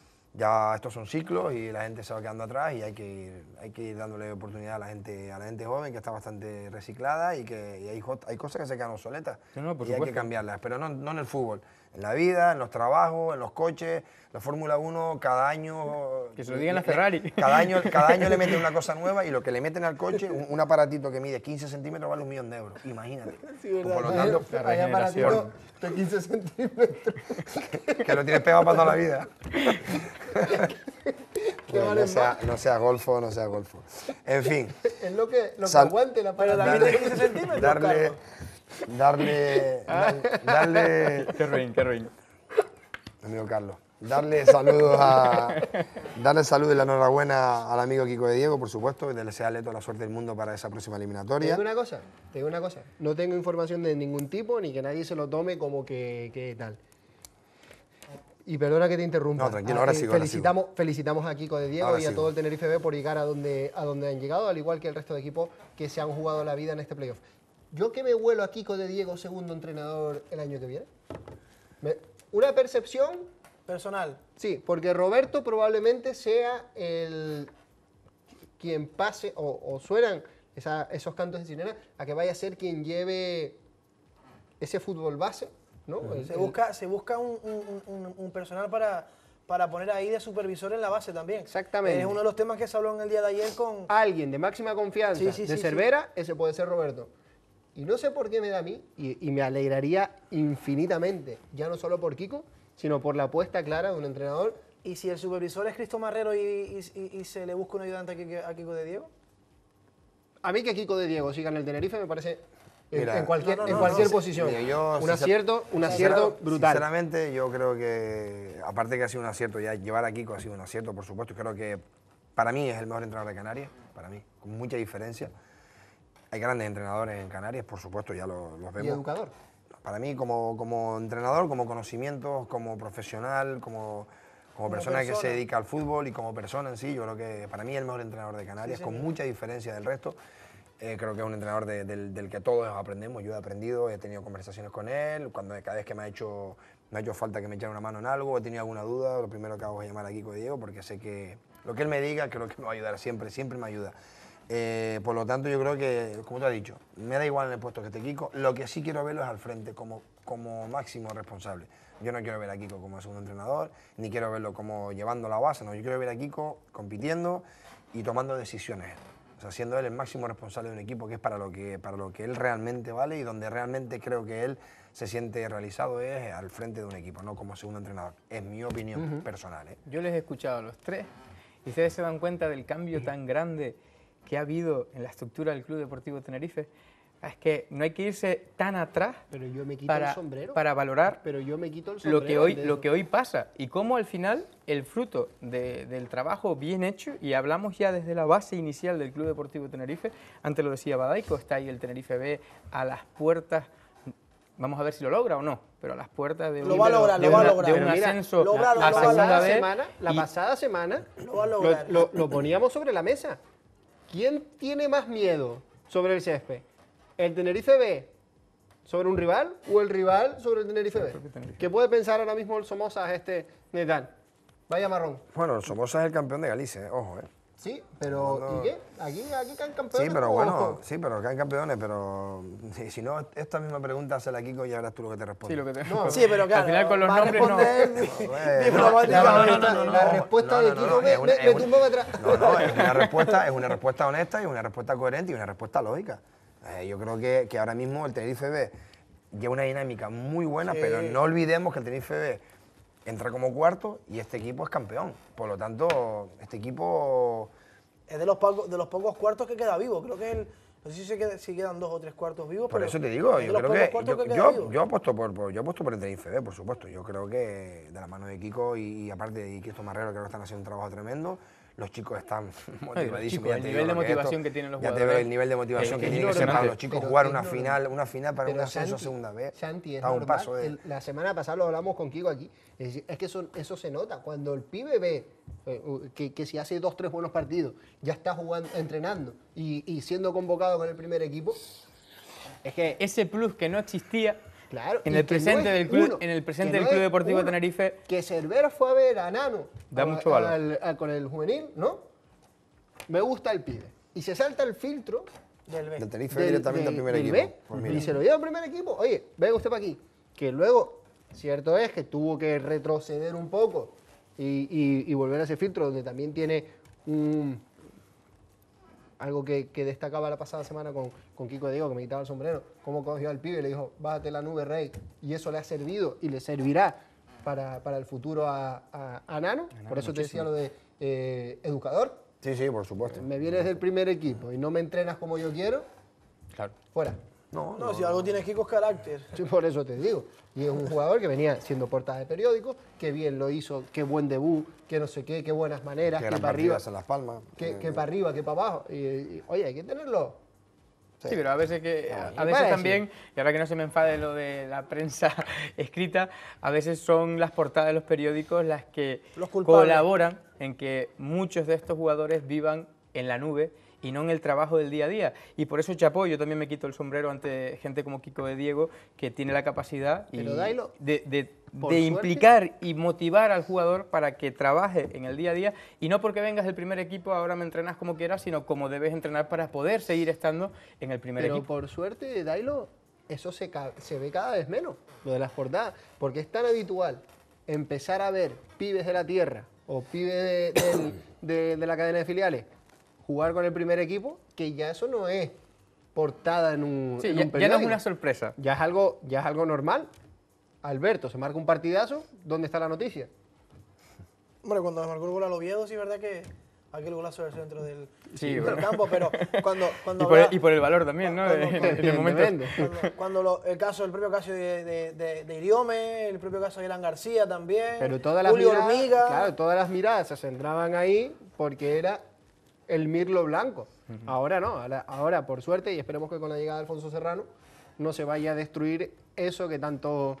estos son ciclos y la gente se va quedando atrás y hay que ir dándole oportunidad a la gente joven que está bastante reciclada y que hay cosas que se quedan obsoletas y hay que cambiarlas, pero no en el fútbol, en la vida, en los trabajos, en los coches, la Fórmula 1, cada año... Que se lo digan a Ferrari. Cada año le meten una cosa nueva y lo que le meten al coche, un aparatito que mide 15 centímetros vale 1.000.000 de euros, imagínate. Sí, verdad. Por lo tanto, Hay aparatitos de 15 centímetros. que lo tienes pegado para toda la vida. Bueno, no sea golfo. En fin. Es lo que aguante la Pero parada. también de 15 centímetros, darle... Qué ruin. Amigo Carlos. Darle saludos y la enhorabuena al amigo Kiko de Diego, por supuesto, y desearle toda la suerte del mundo para esa próxima eliminatoria. Te digo una cosa. No tengo información de ningún tipo ni que nadie se lo tome como que tal. Y perdona que te interrumpa. No, tranquilo, ahora sigo. Felicitamos a Kiko de Diego y a todo el Tenerife B por llegar a donde han llegado, al igual que el resto de equipos que se han jugado la vida en este playoff. ¿Yo qué me vuelo a Kiko de Diego, segundo entrenador, el año que viene? Una percepción... personal. Sí, porque Roberto probablemente sea quien pase, o suenan esos cantos de sirena, a que vaya a ser quien lleve ese fútbol base, ¿no? Se busca un personal para poner ahí de supervisor en la base también. Exactamente. Es uno de los temas que se habló en el día de ayer con... Alguien de máxima confianza Sí, de Cervera, ese puede ser Roberto. Y no sé por qué me da a mí, y me alegraría infinitamente, ya no solo por Kiko, sino por la apuesta clara de un entrenador. ¿Y si el supervisor es Cristo Marrero y se le busca un ayudante a Kiko de Diego? A mí que Kiko de Diego siga en el Tenerife me parece Mira, en cualquier posición. Mira, un acierto brutal. Sinceramente, yo creo que, aparte que ha sido un acierto, ya llevar a Kiko ha sido un acierto, por supuesto. Creo que para mí es el mejor entrenador de Canarias, para mí, con mucha diferencia. Hay grandes entrenadores en Canarias, por supuesto, ya los vemos. ¿Y educador? Para mí, como entrenador, como conocimientos, como profesional, como persona que se dedica al fútbol y como persona en sí, yo creo que para mí es el mejor entrenador de Canarias, con mucha diferencia del resto. Creo que es un entrenador del que todos aprendemos. Yo he aprendido, he tenido conversaciones con él, cada vez que me ha hecho falta que me echara una mano en algo, he tenido alguna duda, lo primero que hago es llamar a Kiko de Diego, porque sé que lo que él me diga, creo que me va a ayudar siempre me ayuda. Por lo tanto, yo creo que, como tú has dicho, me da igual en el puesto que esté Kiko, lo que sí quiero verlo es al frente como máximo responsable. Yo no quiero ver a Kiko como segundo entrenador, ni quiero verlo como llevando la base, no, yo quiero ver a Kiko compitiendo y tomando decisiones. sea, siendo él el máximo responsable de un equipo, que es para lo que él realmente vale y donde realmente creo que él se siente realizado es al frente de un equipo, no como segundo entrenador. Es mi opinión personal. Yo les he escuchado a los tres y ustedes se dan cuenta del cambio tan grande que ha habido en la estructura del Club Deportivo Tenerife. Es que no hay que irse tan atrás Pero yo me quito el sombrero. para valorar Pero yo me quito el sombrero lo que hoy pasa y cómo al final el fruto del trabajo bien hecho, y hablamos ya desde la base inicial del Club Deportivo Tenerife, antes lo decía Badaico, está ahí el Tenerife B a las puertas, vamos a ver si lo logra o no, pero a las puertas de un ascenso a segunda B. La pasada semana Lo va a lograr. lo poníamos sobre la mesa. ¿Quién tiene más miedo sobre el césped? ¿El Tenerife B sobre un rival o el rival sobre el Tenerife B? ¿Qué puede pensar ahora mismo el Somoza de tal? Vaya marrón. Bueno, el Somoza es el campeón de Galicia, ojo, Sí, pero ¿y qué? Aquí caen campeones. Sí, pero bueno, sí, pero caen campeones, pero si no, esta misma pregunta hazla a Kiko y ya verás tú lo que te responde. Sí, lo que te... No, Sí, pero claro, al final con los va a nombres no. responder diplomáticamente. La respuesta de Kiko me tumbó para atrás. No, es una respuesta honesta y una respuesta coherente y una respuesta lógica. Yo creo que ahora mismo el Tenerife B lleva una dinámica muy buena, pero no olvidemos que el Tenerife B entra como cuarto y este equipo es campeón. Por lo tanto, este equipo... Es de los pocos cuartos que queda vivo. Creo que no sé si quedan 2 o 3 cuartos vivos. Por pero eso te digo, es de yo los creo pocos cuartos que queda vivo. yo apuesto por el Tenerife B, por supuesto. Yo creo que de la mano de Kiko y aparte de Cristo Marrero, creo que están haciendo un trabajo tremendo. Los chicos están motivadísimos. El nivel de motivación que tienen los ya jugadores. te veo el nivel de motivación que tiene que ser para los chicos jugar una final para un ascenso a segunda vez. Santi, es Está a un normal. paso de... La semana pasada lo hablamos con Kiko aquí. Es que eso se nota. Cuando el pibe ve que si hace 2 o 3 buenos partidos, ya está jugando, entrenando y siendo convocado con el primer equipo, es que Ese plus que no existía claro, en y el que presente no es del club, uno, en el presente que del no Club es Deportivo uno. Tenerife. Que Cervera fue a ver a Nano Da mucho valor. con el juvenil, ¿no? Me gusta el pibe. Y se salta el filtro Del B. Del Tenerife directamente al primer del equipo. B, Pues mira. y se lo lleva al primer equipo. Oye, venga usted para aquí. Que luego, cierto es que tuvo que retroceder un poco y volver a ese filtro donde también tiene algo que destacaba la pasada semana con Kiko de Diego, que me quitaba el sombrero, cómo cogió al pibe y le dijo, bájate la nube, Rey. Y eso le ha servido y le servirá para el futuro a Nano. Por eso te decía lo de educador. Sí, por supuesto. Me vienes del primer equipo y no me entrenas como yo quiero, Claro. fuera. No, si algo tiene Kiko es carácter. Sí, por eso te digo. Y es un jugador que venía siendo portada de periódicos, que bien lo hizo, qué buen debut, que no sé qué buenas maneras, Que que eran para arriba, partidas en Las Palmas. que para arriba, que para abajo. Y, oye, hay que tenerlo. Sí, pero a veces me parece. también, y ahora que no se me enfade lo de la prensa escrita, a veces son las portadas de los periódicos las que Los culpables. colaboran en que muchos de estos jugadores vivan en la nube y no en el trabajo del día a día. Y por eso, chapó, yo también me quito el sombrero ante gente como Kiko de Diego, que tiene la capacidad Pero Dailo, de por implicar y motivar al jugador para que trabaje en el día a día, y no porque vengas del primer equipo, ahora me entrenas como quieras, sino como debes entrenar para poder seguir estando en el primer Pero equipo. por suerte, Dailo, eso se ve cada vez menos, lo de las portadas, porque es tan habitual empezar a ver pibes de la tierra o pibes de la cadena de filiales jugar con el primer equipo, que ya eso no es portada en un, Sí, en ya un no periódico. es una sorpresa. Ya es algo normal. Alberto se marca un partidazo, ¿dónde está la noticia? Hombre, cuando marcó el gol al Oviedo, sí es verdad que aquel golazo del centro del bueno. campo, pero cuando Y por el valor también, ¿no? En el momento. Evidentemente. el propio caso de Iriome, el propio caso de Ilan García también, Pero todas las Julio miradas, Hormiga. claro, todas las miradas se centraban ahí porque era el Mirlo Blanco. Ahora no, ahora por suerte, y esperemos que con la llegada de Alfonso Serrano no se vaya a destruir eso que tanto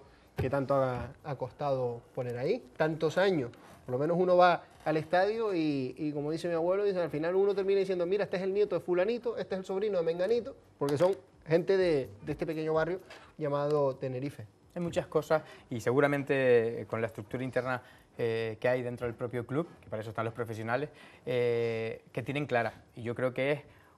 ha costado poner ahí, tantos años. Por lo menos uno va al estadio y como dice mi abuelo, dice, al final uno termina diciendo, mira, este es el nieto de fulanito, este es el sobrino de menganito, porque son gente de este pequeño barrio llamado Tenerife. Hay muchas cosas y seguramente con la estructura interna que hay dentro del propio club, que para eso están los profesionales, que tienen clara. Y yo creo que es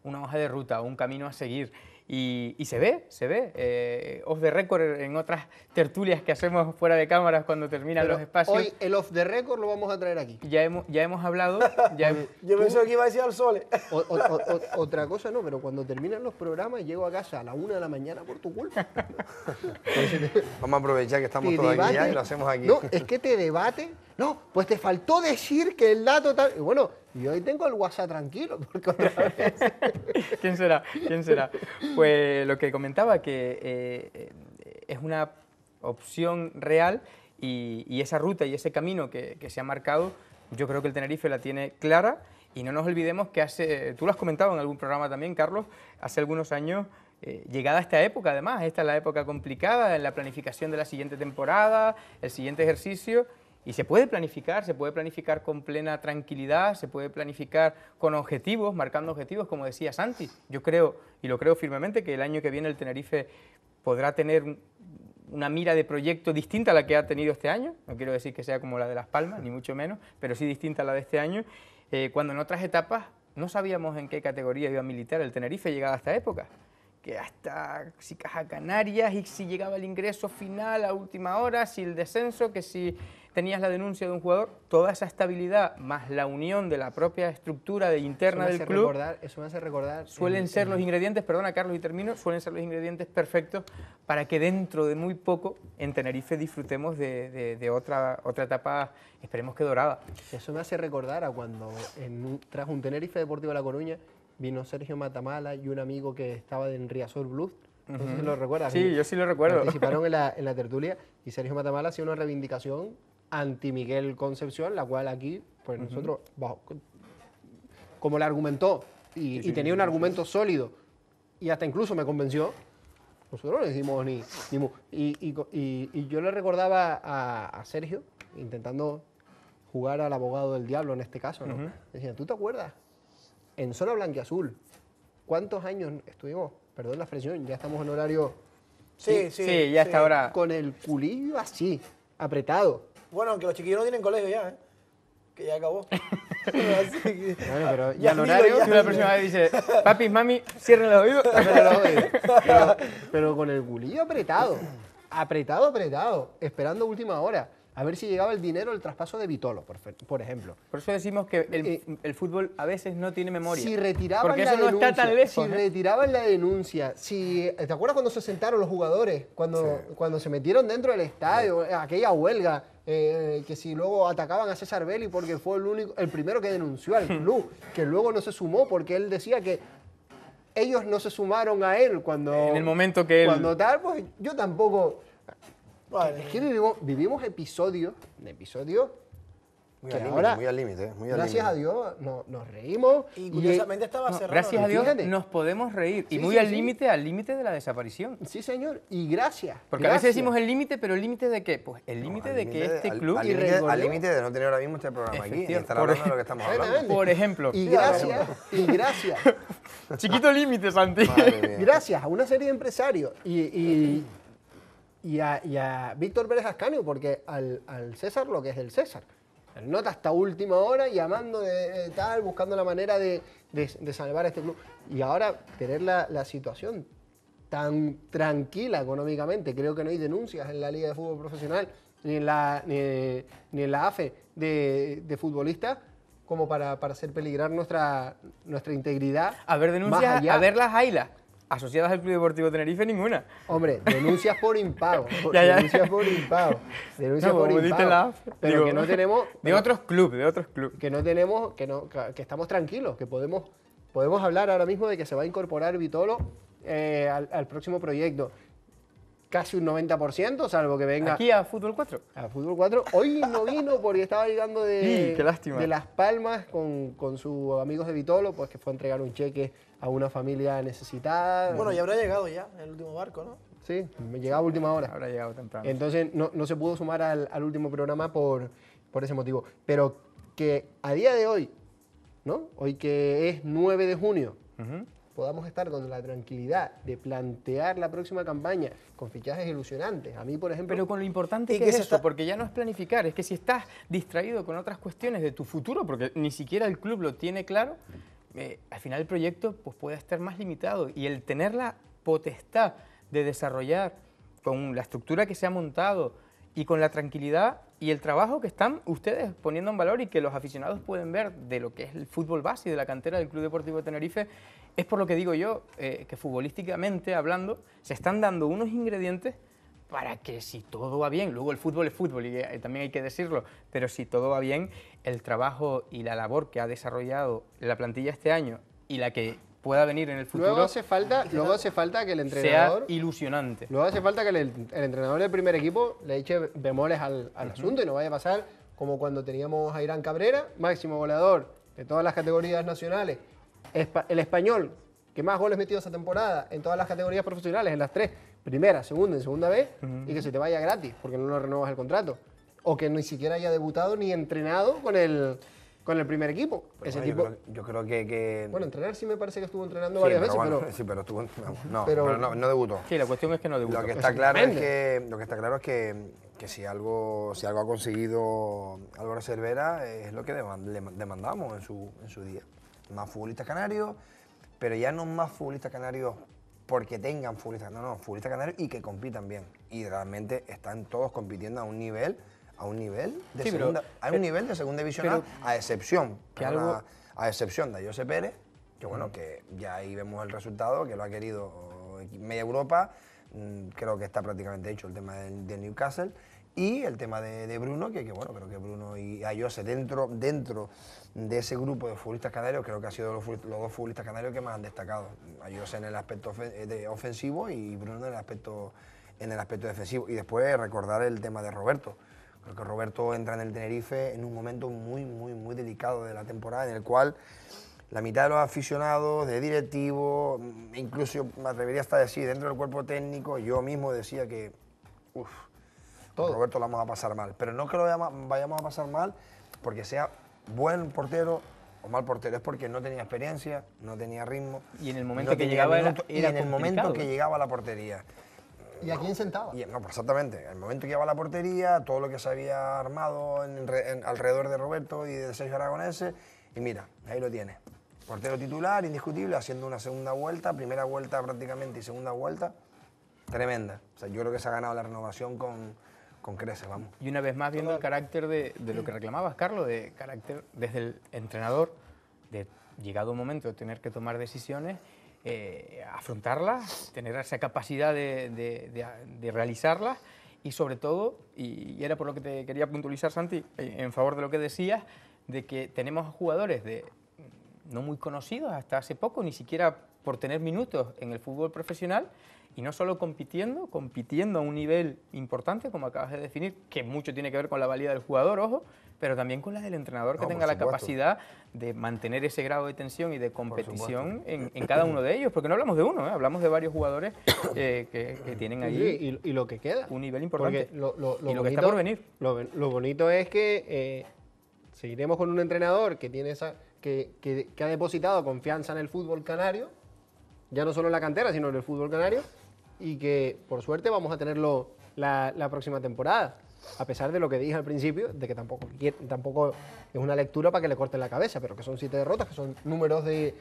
una hoja de ruta, un camino a seguir. Y se ve. Off the record en otras tertulias que hacemos fuera de cámaras cuando terminan Pero los espacios. hoy el off the record lo vamos a traer aquí. Ya hemos hablado. Yo pensé que iba a decir al Sole. Otra cosa no, pero cuando terminan los programas llego a casa a la 1 de la mañana por tu culpa. Vamos a aprovechar que estamos Te todos aquí ya debate. y lo hacemos aquí. No, es que te debate. No, pues te faltó decir que el dato tal. Y bueno, yo hoy tengo el WhatsApp tranquilo, porque otra vez. ¿Quién será? Pues lo que comentaba, que es una opción real y esa ruta y ese camino que se ha marcado, yo creo que el Tenerife la tiene clara y no nos olvidemos que tú lo has comentado en algún programa también, Carlos, hace algunos años, llegada a esta época además, esta es la época complicada en la planificación de la siguiente temporada, el siguiente ejercicio. Y se puede planificar con plena tranquilidad, se puede planificar con objetivos, marcando objetivos, como decía Santi. Yo creo, y lo creo firmemente, que el año que viene el Tenerife podrá tener una mira de proyecto distinta a la que ha tenido este año. No quiero decir que sea como la de Las Palmas, ni mucho menos, pero sí distinta a la de este año, cuando en otras etapas no sabíamos en qué categoría iba a militar el Tenerife llegada a esta época. Que hasta si Caja Canarias y si llegaba el ingreso final a última hora, si el descenso, que si tenías la denuncia de un jugador, toda esa estabilidad más la unión de la propia estructura interna del club, Eso me hace recordar. suelen ser los ingredientes, perdona Carlos y termino, suelen ser los ingredientes perfectos para que dentro de muy poco en Tenerife disfrutemos de otra etapa, esperemos que dorada. Eso me hace recordar a cuando tras un Tenerife Deportivo de La Coruña vino Sergio Matamala y un amigo que estaba en Riazor Blues. No sé si lo recuerdas. Sí, yo sí lo recuerdo. Participaron en la tertulia y Sergio Matamala hacía una reivindicación anti Miguel Concepción, la cual aquí, pues nosotros, como le argumentó y tenía un argumento sólido y hasta incluso me convenció, nosotros no le decimos ni mu. Y yo le recordaba a Sergio, intentando jugar al abogado del diablo en este caso, ¿no? Decía, ¿tú te acuerdas? En zona blanquiazul, ¿cuántos años estuvimos? Perdón la expresión, ya estamos en horario... Sí, ya hasta ahora. Con el culillo así, apretado. Bueno, aunque los chiquillos no tienen colegio ya, ¿eh? Que ya acabó. Así que- Bueno, pero ya Ya en ni horario... lo Tú la próxima vez dices, papis, mami, cierren los oídos. pero con el culillo apretado. Apretado. Esperando última hora. A ver si llegaba el dinero del traspaso de Vitolo, por ejemplo. Por eso decimos que el fútbol a veces no tiene memoria. Si retiraban porque la eso no denuncia, está tan lejos. si retiraban la denuncia, ¿te acuerdas cuando se sentaron los jugadores? Cuando se metieron dentro del estadio, aquella huelga, que si luego atacaban a César Belli porque fue el primero que denunció al club, que luego no se sumó porque él decía que ellos no se sumaron a él cuando... En el momento que él... Cuando tal, pues yo tampoco... Vale. Es que vivimos episodios Muy que al límite, ahora, muy al límite. Muy al gracias a límite. Dios, nos reímos. Y curiosamente estaba cerrado. Gracias a Dios Fíjate. nos podemos reír. Y Sí, muy sí, al sí. límite de la desaparición. Sí, señor, y gracias. Porque a veces gracias. decimos el límite, pero ¿el límite de qué? Pues el límite de que este club... Al y límite, recordemos- al límite de no tener ahora mismo este programa aquí y Efectivamente. estar hablando de lo que estamos hablando. Exactamente. Por ejemplo, Y gracias, chiquito límite, Santi. Madre mía. gracias a una serie de empresarios y a Víctor Pérez Ascanio, porque al César lo que es el César. El nota hasta última hora llamando de tal, buscando la manera de salvar a este club. Y ahora tener la situación tan tranquila económicamente, creo que no hay denuncias en la Liga de Fútbol Profesional ni en la AFE de futbolistas como para hacer peligrar nuestra integridad. A ver más denuncias, allá. a ver las ailas. Asociadas al Club Deportivo Tenerife, ninguna. Hombre, denuncias por impago. Ya. Denuncias por impago. Denuncias No, por como dice impago. la AFE, Pero digo, que no tenemos... De otros clubes. Que no tenemos... Que estamos tranquilos, que podemos hablar ahora mismo de que se va a incorporar Vitolo al próximo proyecto. Casi un 90%, salvo que venga... Aquí a Fútbol 4. A Fútbol 4. Hoy no vino porque estaba llegando Sí, qué lástima. de Las Palmas con sus amigos de Vitolo, pues que fue a entregar un cheque a una familia necesitada. Bueno, ya habrá llegado ya el último barco, ¿no? Sí, me llegaba a última hora. Habrá llegado temprano. Entonces no se pudo sumar al último programa por ese motivo. Pero que a día de hoy, ¿no? Hoy que es 9 de junio, podamos estar con la tranquilidad de plantear la próxima campaña con fichajes ilusionantes. A mí, por ejemplo... Pero con lo importante Y que que es se eso, está- porque ya no es planificar, es que si estás distraído con otras cuestiones de tu futuro, porque ni siquiera el club lo tiene claro, al final el proyecto pues, puede estar más limitado y el tener la potestad de desarrollar con la estructura que se ha montado y con la tranquilidad y el trabajo que están ustedes poniendo en valor y que los aficionados pueden ver de lo que es el fútbol base y de la cantera del Club Deportivo Tenerife, es por lo que digo yo, que futbolísticamente hablando, se están dando unos ingredientes para que si todo va bien, luego el fútbol es fútbol y también hay que decirlo, pero si todo va bien, el trabajo y la labor que ha desarrollado la plantilla este año y la que pueda venir en el futuro Luego hace falta que el entrenador sea ilusionante. Luego hace falta que el entrenador del primer equipo le eche bemoles al asunto y no vaya a pasar como cuando teníamos a Irán Cabrera, máximo goleador de todas las categorías nacionales, el español que más goles metido esa temporada en todas las categorías profesionales, en las 3, primera, segunda y segunda vez, y que se te vaya gratis porque no lo renovas el contrato. O que ni siquiera haya debutado ni entrenado con el primer equipo. Pues Ese bueno, tipo... yo creo que... Bueno, entrenar sí me parece que estuvo entrenando Sí, varias pero veces, bueno, pero... sí, pero estuvo... No, Pero- no debutó. Sí, la cuestión es que no debutó. Lo que está claro es que si algo ha conseguido Álvaro Cervera es lo que le demandamos en su día. Más futbolistas canarios, pero ya no más futbolistas canarios porque tengan futbolistas, no, futbolistas canarios y que compitan bien. Y realmente están todos compitiendo a un nivel de Sí, segunda, un nivel de segunda divisional, a excepción de José Pérez, que bueno, que ya ahí vemos el resultado, que lo ha querido media Europa, creo que está prácticamente hecho el tema de Newcastle, y el tema de Bruno, que bueno, creo que Bruno y Ayose dentro de ese grupo de futbolistas canarios, creo que han sido los dos futbolistas canarios que más han destacado. Ayose en el aspecto ofensivo y Bruno en el aspecto defensivo. Y después recordar el tema de Roberto. Creo que Roberto entra en el Tenerife en un momento muy delicado de la temporada, en el cual la mitad de los aficionados, de directivos, incluso yo me atrevería hasta a decir, dentro del cuerpo técnico, yo mismo decía que, con Roberto lo vamos a pasar mal. Pero no que lo vayamos a pasar mal porque sea buen portero o mal portero, es porque no tenía experiencia, no tenía ritmo. Y en el momento no que tenía llegaba minutos, era y en el momento que llegaba a la portería. ¿Y a quién sentaba? No, pues exactamente. El momento que llegaba a la portería, todo lo que se había armado alrededor de Roberto y de Sergio Aragonese, y mira, ahí lo tiene. Portero titular, indiscutible, haciendo una segunda vuelta, primera vuelta prácticamente y segunda vuelta, tremenda. O sea, yo creo que se ha ganado la renovación con creces, vamos. Y una vez más viendo el carácter de lo que reclamabas, Carlos, de carácter desde el entrenador, de llegado un momento de tener que tomar decisiones, afrontarlas, tener esa capacidad de realizarlas y sobre todo, y era por lo que te quería puntualizar, Santi, en favor de lo que decías, de que tenemos jugadores no muy conocidos hasta hace poco, ni siquiera por tener minutos en el fútbol profesional, y no solo compitiendo a un nivel importante, como acabas de definir, que mucho tiene que ver con la valía del jugador, ojo, pero también con la del entrenador, que tenga la capacidad de mantener ese grado de tensión y de competición en cada uno de ellos, porque no hablamos de uno, hablamos de varios jugadores que tienen allí y lo que queda. un nivel importante. Porque lo y lo bonito, que está por venir. Lo bonito es que seguiremos con un entrenador que tiene que ha depositado confianza en el fútbol canario, ya no solo en la cantera, sino en el fútbol canario, y que por suerte vamos a tenerlo la próxima temporada. A pesar de lo que dije al principio, de que tampoco es una lectura para que le corten la cabeza, pero que son 7 derrotas, que son números de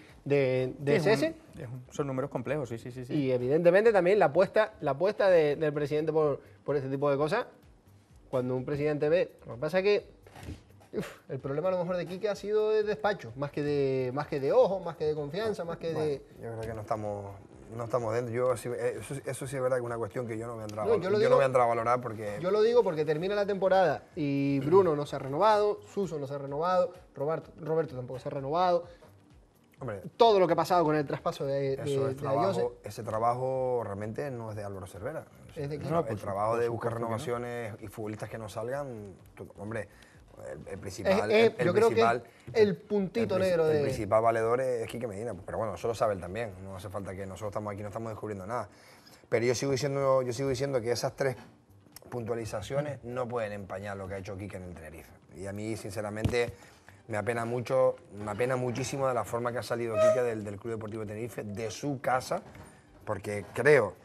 cese. Son números complejos, sí. Y evidentemente también la apuesta del presidente por este tipo de cosas, cuando un presidente ve... Lo que pasa es que el problema a lo mejor de Quique ha sido de despacho, más que de ojo, más que de confianza, más que de... Yo creo que no estamos dentro. Eso sí es verdad que es una cuestión que yo no voy a entrar, No, no voy a entrar a valorar porque... Yo lo digo porque termina la temporada y Bruno no se ha renovado, Suso no se ha renovado, Roberto tampoco se ha renovado. Hombre, Todo lo que ha pasado con el traspaso de Ayose. ese trabajo realmente no es de Álvaro Cervera. Es de quién. El trabajo de buscar renovaciones y futbolistas que no salgan, hombre, el principal... Yo creo que es el puntito negro de... El principal valedor es Quique Medina, pero bueno, eso lo sabe él también, no hace falta que nosotros estamos aquí, no estamos descubriendo nada. Pero yo sigo diciendo que esas 3 puntualizaciones no pueden empañar lo que ha hecho Quique en el Tenerife. Y a mí, sinceramente, me apena muchísimo de la forma que ha salido Quique del Club Deportivo Tenerife, de su casa, porque creo,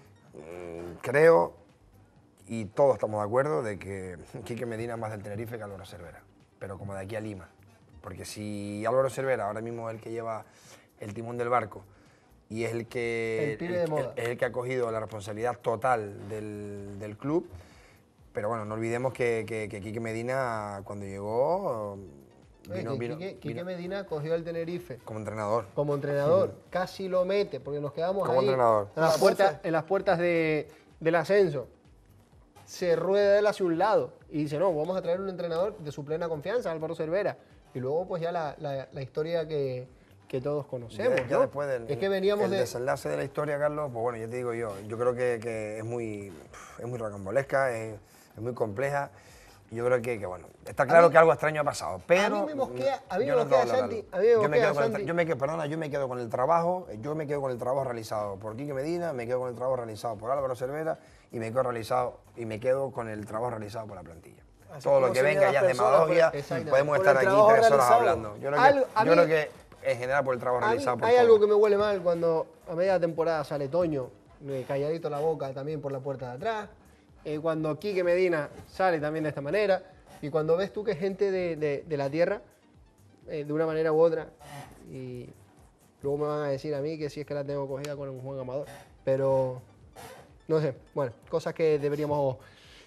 y todos estamos de acuerdo, de que Quique Medina es más del Tenerife que Álvaro Cervera, pero como de aquí a Lima. porque si Álvaro Cervera ahora mismo es el que lleva el timón del barco y es el que, El pibe de moda. es el que ha cogido la responsabilidad total del club, pero bueno, no olvidemos que Quique Medina cuando llegó Quique Medina cogió al Tenerife como entrenador. como entrenador, casi lo mete, porque nos quedamos Como ahí entrenador. en las puertas del ascenso. Se rueda él hacia un lado y dice, no, vamos a traer un entrenador de su plena confianza, Álvaro Cervera. Y luego pues ya la historia que todos conocemos, Ya ¿no? después del Es que veníamos el desenlace de la historia, Carlos, pues bueno, ya te digo yo creo que es muy rocambolesca, es muy compleja. Yo creo que bueno, está claro que algo extraño ha pasado, pero... A mí me mosquea, yo no puedo Santi, hablarlo. a mí me mosquea, Perdona, Santi. yo me quedo con el trabajo, realizado por Quique Medina, me quedo con el trabajo realizado por Álvaro Cervera y me quedo con el trabajo realizado por la plantilla. Así Todo como lo que se venga miden ya las es personas, demagogia, exacto. podemos Por estar el aquí trabajo 3 horas realizado. hablando. Yo A mí- creo que en general por el trabajo realizado por Hay todos. algo que me huele mal cuando a media temporada sale Toño, calladito la boca también por la puerta de atrás. Cuando Quique Medina sale también de esta manera. Y cuando ves tú que gente de la tierra, de una manera u otra, y luego me van a decir a mí que si es que la tengo cogida con un Juan Amador. Pero, no sé, bueno, cosas que deberíamos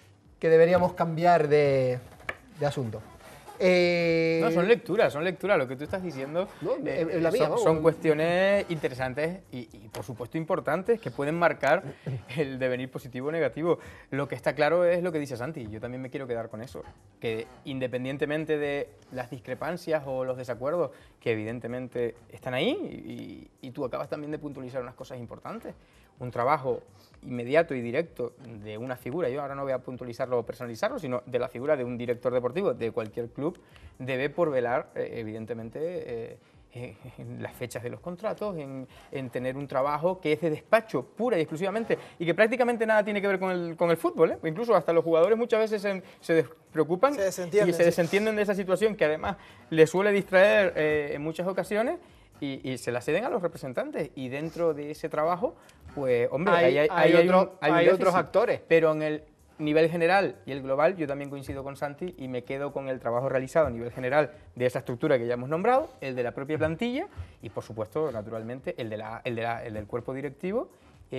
cambiar de asunto. No, son lecturas, lo que tú estás diciendo. No, es la mía, vamos. son cuestiones interesantes y, por supuesto, importantes que pueden marcar el devenir positivo o negativo. Lo que está claro es lo que dice Santi, yo también me quiero quedar con eso, que independientemente de las discrepancias o los desacuerdos, que evidentemente están ahí, y tú acabas también de puntualizar unas cosas importantes. Un trabajo inmediato y directo de una figura, yo ahora no voy a puntualizarlo o personalizarlo, sino de la figura de un director deportivo de cualquier club, debe por velar, evidentemente, en las fechas de los contratos, en tener un trabajo que es de despacho, pura y exclusivamente, y que prácticamente nada tiene que ver con el fútbol, ¿eh? Incluso hasta los jugadores muchas veces se despreocupan Se desentienden, y se desentienden de esa situación que además les suele distraer en muchas ocasiones. Y se la ceden a los representantes, y dentro de ese trabajo, pues, hombre, hay otros déficit. actores. Pero en el nivel general y el global, yo también coincido con Santi y me quedo con el trabajo realizado a nivel general de esa estructura que ya hemos nombrado, el de la propia plantilla y, por supuesto, naturalmente, el del cuerpo directivo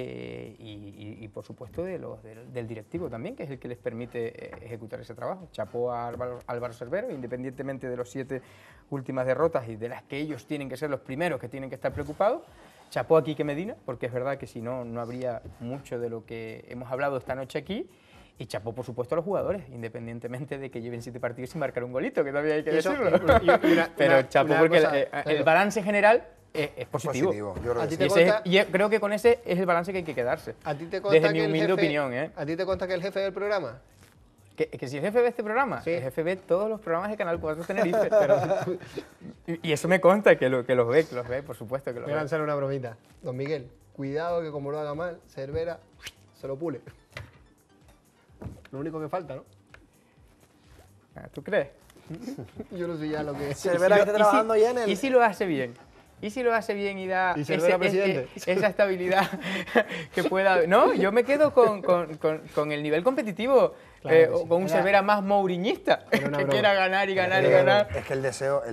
y por supuesto, del directivo también, que es el que les permite ejecutar ese trabajo. Chapó a Álvaro Cervera, independientemente de los 7 últimas derrotas y de las que ellos tienen que ser los primeros que tienen que estar preocupados. Chapó a Quique Medina, porque es verdad que si no, no habría mucho de lo que hemos hablado esta noche aquí. Y chapó, por supuesto, a los jugadores, independientemente de que lleven 7 partidos sin marcar un golito, que también hay que decirlo. Pero chapó porque el balance general es positivo. Yo creo ¿A que ti sí. te consta? Y creo que con ese es el balance que hay que quedarse. ¿A ti te consta desde mi que el humilde jefe, opinión, ¿eh? ¿A ti te consta que el jefe del programa? Que si el jefe ve este programa, Sí. el jefe ve todos los programas de Canal 4 Tenerife. Y eso me consta que los ve, por supuesto que los Voy a ve. lanzar una bromita. Don Miguel, cuidado que como lo haga mal, Cervera se lo pule. Lo único que falta, ¿no? ¿Tú crees? Yo no sé ya lo que es. Cervera que está trabajando ya en el... ¿Y si lo hace bien? ¿Y si lo hace bien y da ¿Y Cervera presidente? esa estabilidad que pueda...? No, yo me quedo con el nivel competitivo, Claro que sí. o con un Cervera más mouriñista, que Era una broma. quiera ganar y ganar y ganar. Es que el deseo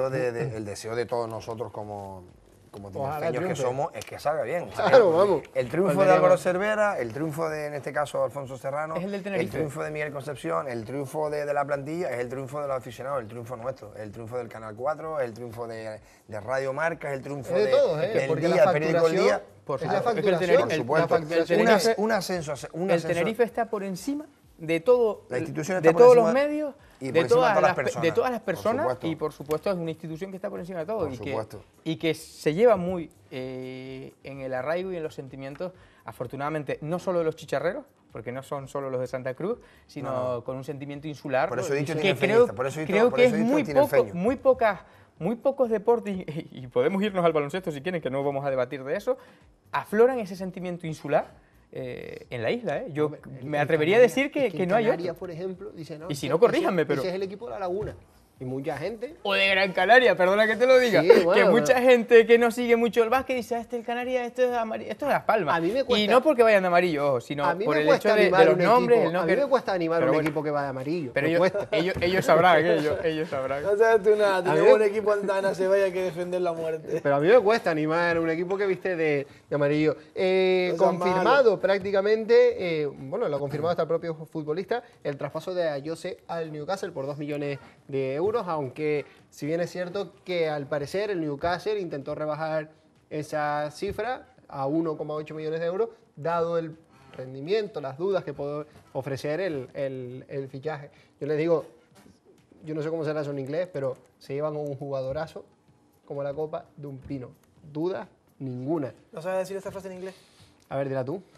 de todos nosotros como Ojalá tinerfeños que triunfe. somos es que salga bien. Claro, vamos. El triunfo de Álvaro Cervera, el triunfo de, en este caso, Alfonso Serrano, Es el del Tenerife. triunfo de Miguel Concepción, el triunfo de la plantilla, es el triunfo de los aficionados, el triunfo nuestro, el triunfo del Canal 4, el triunfo de Radio Marca, es el triunfo Es de todos, ¿eh? del Porque Día, la el periódico El Día. Por Por es la supuesto. Es que el facturación. Tenerife- Por supuesto. La facturación. El Tenerife- Un ascenso. El Tenerife está por encima de todo, La institución de está por todos encima los medios, y por de encima todas, de todas las las, personas. de todas las Por personas, supuesto. y por supuesto es una institución que está por encima de todo Por supuesto. y que se lleva muy en el arraigo y en los sentimientos, afortunadamente, no solo de los chicharreros, porque no son solo los de Santa Cruz, sino con un sentimiento insular. Por eso he dicho que tinerfeñista, por eso he dicho- creo por que eso es he dicho muy tinerfeño. muy pocos deportes, y podemos irnos al baloncesto si quieren, que no vamos a debatir de eso, afloran ese sentimiento insular en la isla. Yo me atrevería a decir que no hay Canarias, otro. por ejemplo, dice, no, Y si no, corríjanme, pero- Ese es el equipo de La Laguna. Y mucha gente. O de Gran Canaria, perdona que te lo diga. Sí, bueno, que mucha pero- gente que no sigue mucho el básquet dice, este es el Canaria, esto es amarillo, esto es Las Palmas. A mí me cuesta- Y no porque vayan de amarillo, ojo, sino A mí por me el cuesta hecho de animar los un nombres. equipo. el no A mí que- me cuesta animar Pero un bueno, equipo que va de amarillo. Pero me ellos, cuesta. ellos sabrán, ellos sabrán. No sabes tú nada, A tenemos mí- un equipo andana, se vaya que defender la muerte. Pero a mí me cuesta animar un equipo que viste de amarillo. No seas Confirmado prácticamente, bueno, lo ha confirmado hasta el propio futbolista, el traspaso de Ayose al Newcastle por 2 millones de euros, aunque si bien es cierto que al parecer el Newcastle intentó rebajar esa cifra a 1,8 millones de euros, dado el rendimiento, las dudas que puede ofrecer el fichaje. Yo les digo, yo no sé cómo será eso en inglés, pero se llevan un jugadorazo como la copa de un pino. Dudas ninguna. ¿No sabes decir esta frase en inglés? A ver, dila tú.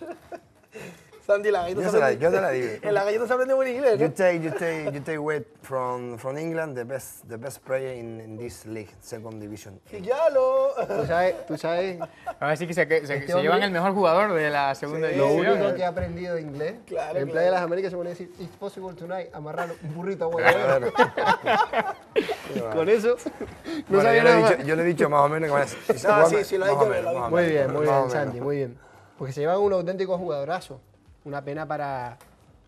Santi, la galleta Yo se te la- aprende- yo te la digo. En la galleta se aprende buen inglés, You ¿no? take away from England the best player in this league, second division. Ya lo... Tú sabes A ver si que se Este llevan hombre- el mejor jugador de la segunda lo división. único que he aprendido de inglés, Claro, en claro. Playa de las Américas se pone a decir, it's possible tonight, amarrar un burrito a A Guadalajara. ver. Con eso, no Bueno, sabía yo, le he nada dicho, más. yo le he dicho más o menos que van a ser- No, sí, lo ha más o dicho, menos, lo ha más o dicho. Muy menos, bien, muy más o bien, menos. Santi, muy bien. Porque se llevan un auténtico jugadorazo. Una pena para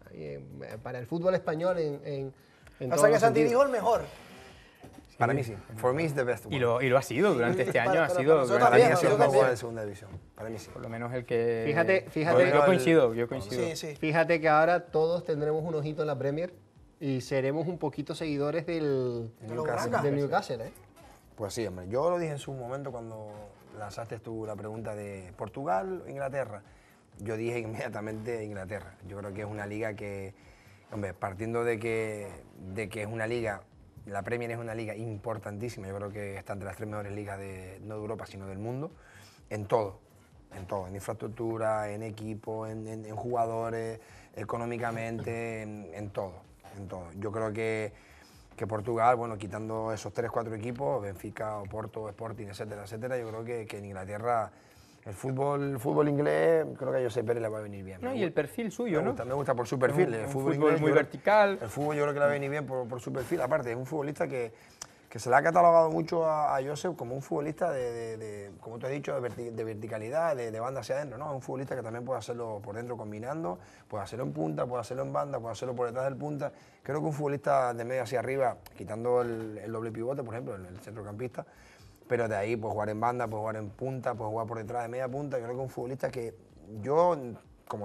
el fútbol español en O todos sea que los Santi sentidos. dijo el mejor. Para mí sí. For me is the best one. Y lo ha sido durante este Para- año, ha para sido nosotros Para durante- mí ha sido el Yo mejor también. de segunda división. Para mí sí. por lo menos el que... Fíjate- Yo el- coincido. Sí, sí. Fíjate que ahora todos tendremos un ojito en la Premier y seremos un poquito seguidores del Newcastle. Newcastle, ¿eh? Pues sí, hombre. Yo lo dije en su momento cuando lanzaste tú la pregunta de Portugal o Inglaterra. Yo dije inmediatamente Inglaterra. Yo creo que es una liga que, hombre, partiendo de que es una liga, la Premier es una liga importantísima. Yo creo que está entre las 3 mejores ligas no de Europa, sino del mundo, en todo. En infraestructura, en equipo, en jugadores, económicamente, en todo. Yo creo que Portugal, bueno, quitando esos 3-4 equipos, Benfica, Oporto, Sporting, etcétera, etcétera, yo creo que en Inglaterra el fútbol inglés, creo que a Josep Pérez le va a venir bien. No, y el perfil suyo, ¿no? Me gusta por su perfil. El Un fútbol fútbol inglés, muy yo creo- vertical. El fútbol yo creo que le va a venir bien por su perfil. Aparte, es un futbolista que se le ha catalogado mucho a Josep como un futbolista como tú has dicho, de verticalidad, de banda hacia adentro, ¿no? Es un futbolista que también puede hacerlo por dentro combinando, puede hacerlo en punta, puede hacerlo en banda, puede hacerlo por detrás del punta. Creo que un futbolista de medio hacia arriba, quitando el doble pivote, por ejemplo, el centrocampista, pero de ahí puede jugar en banda, puede jugar en punta, puede jugar por detrás de media punta. Yo creo que un futbolista que yo, como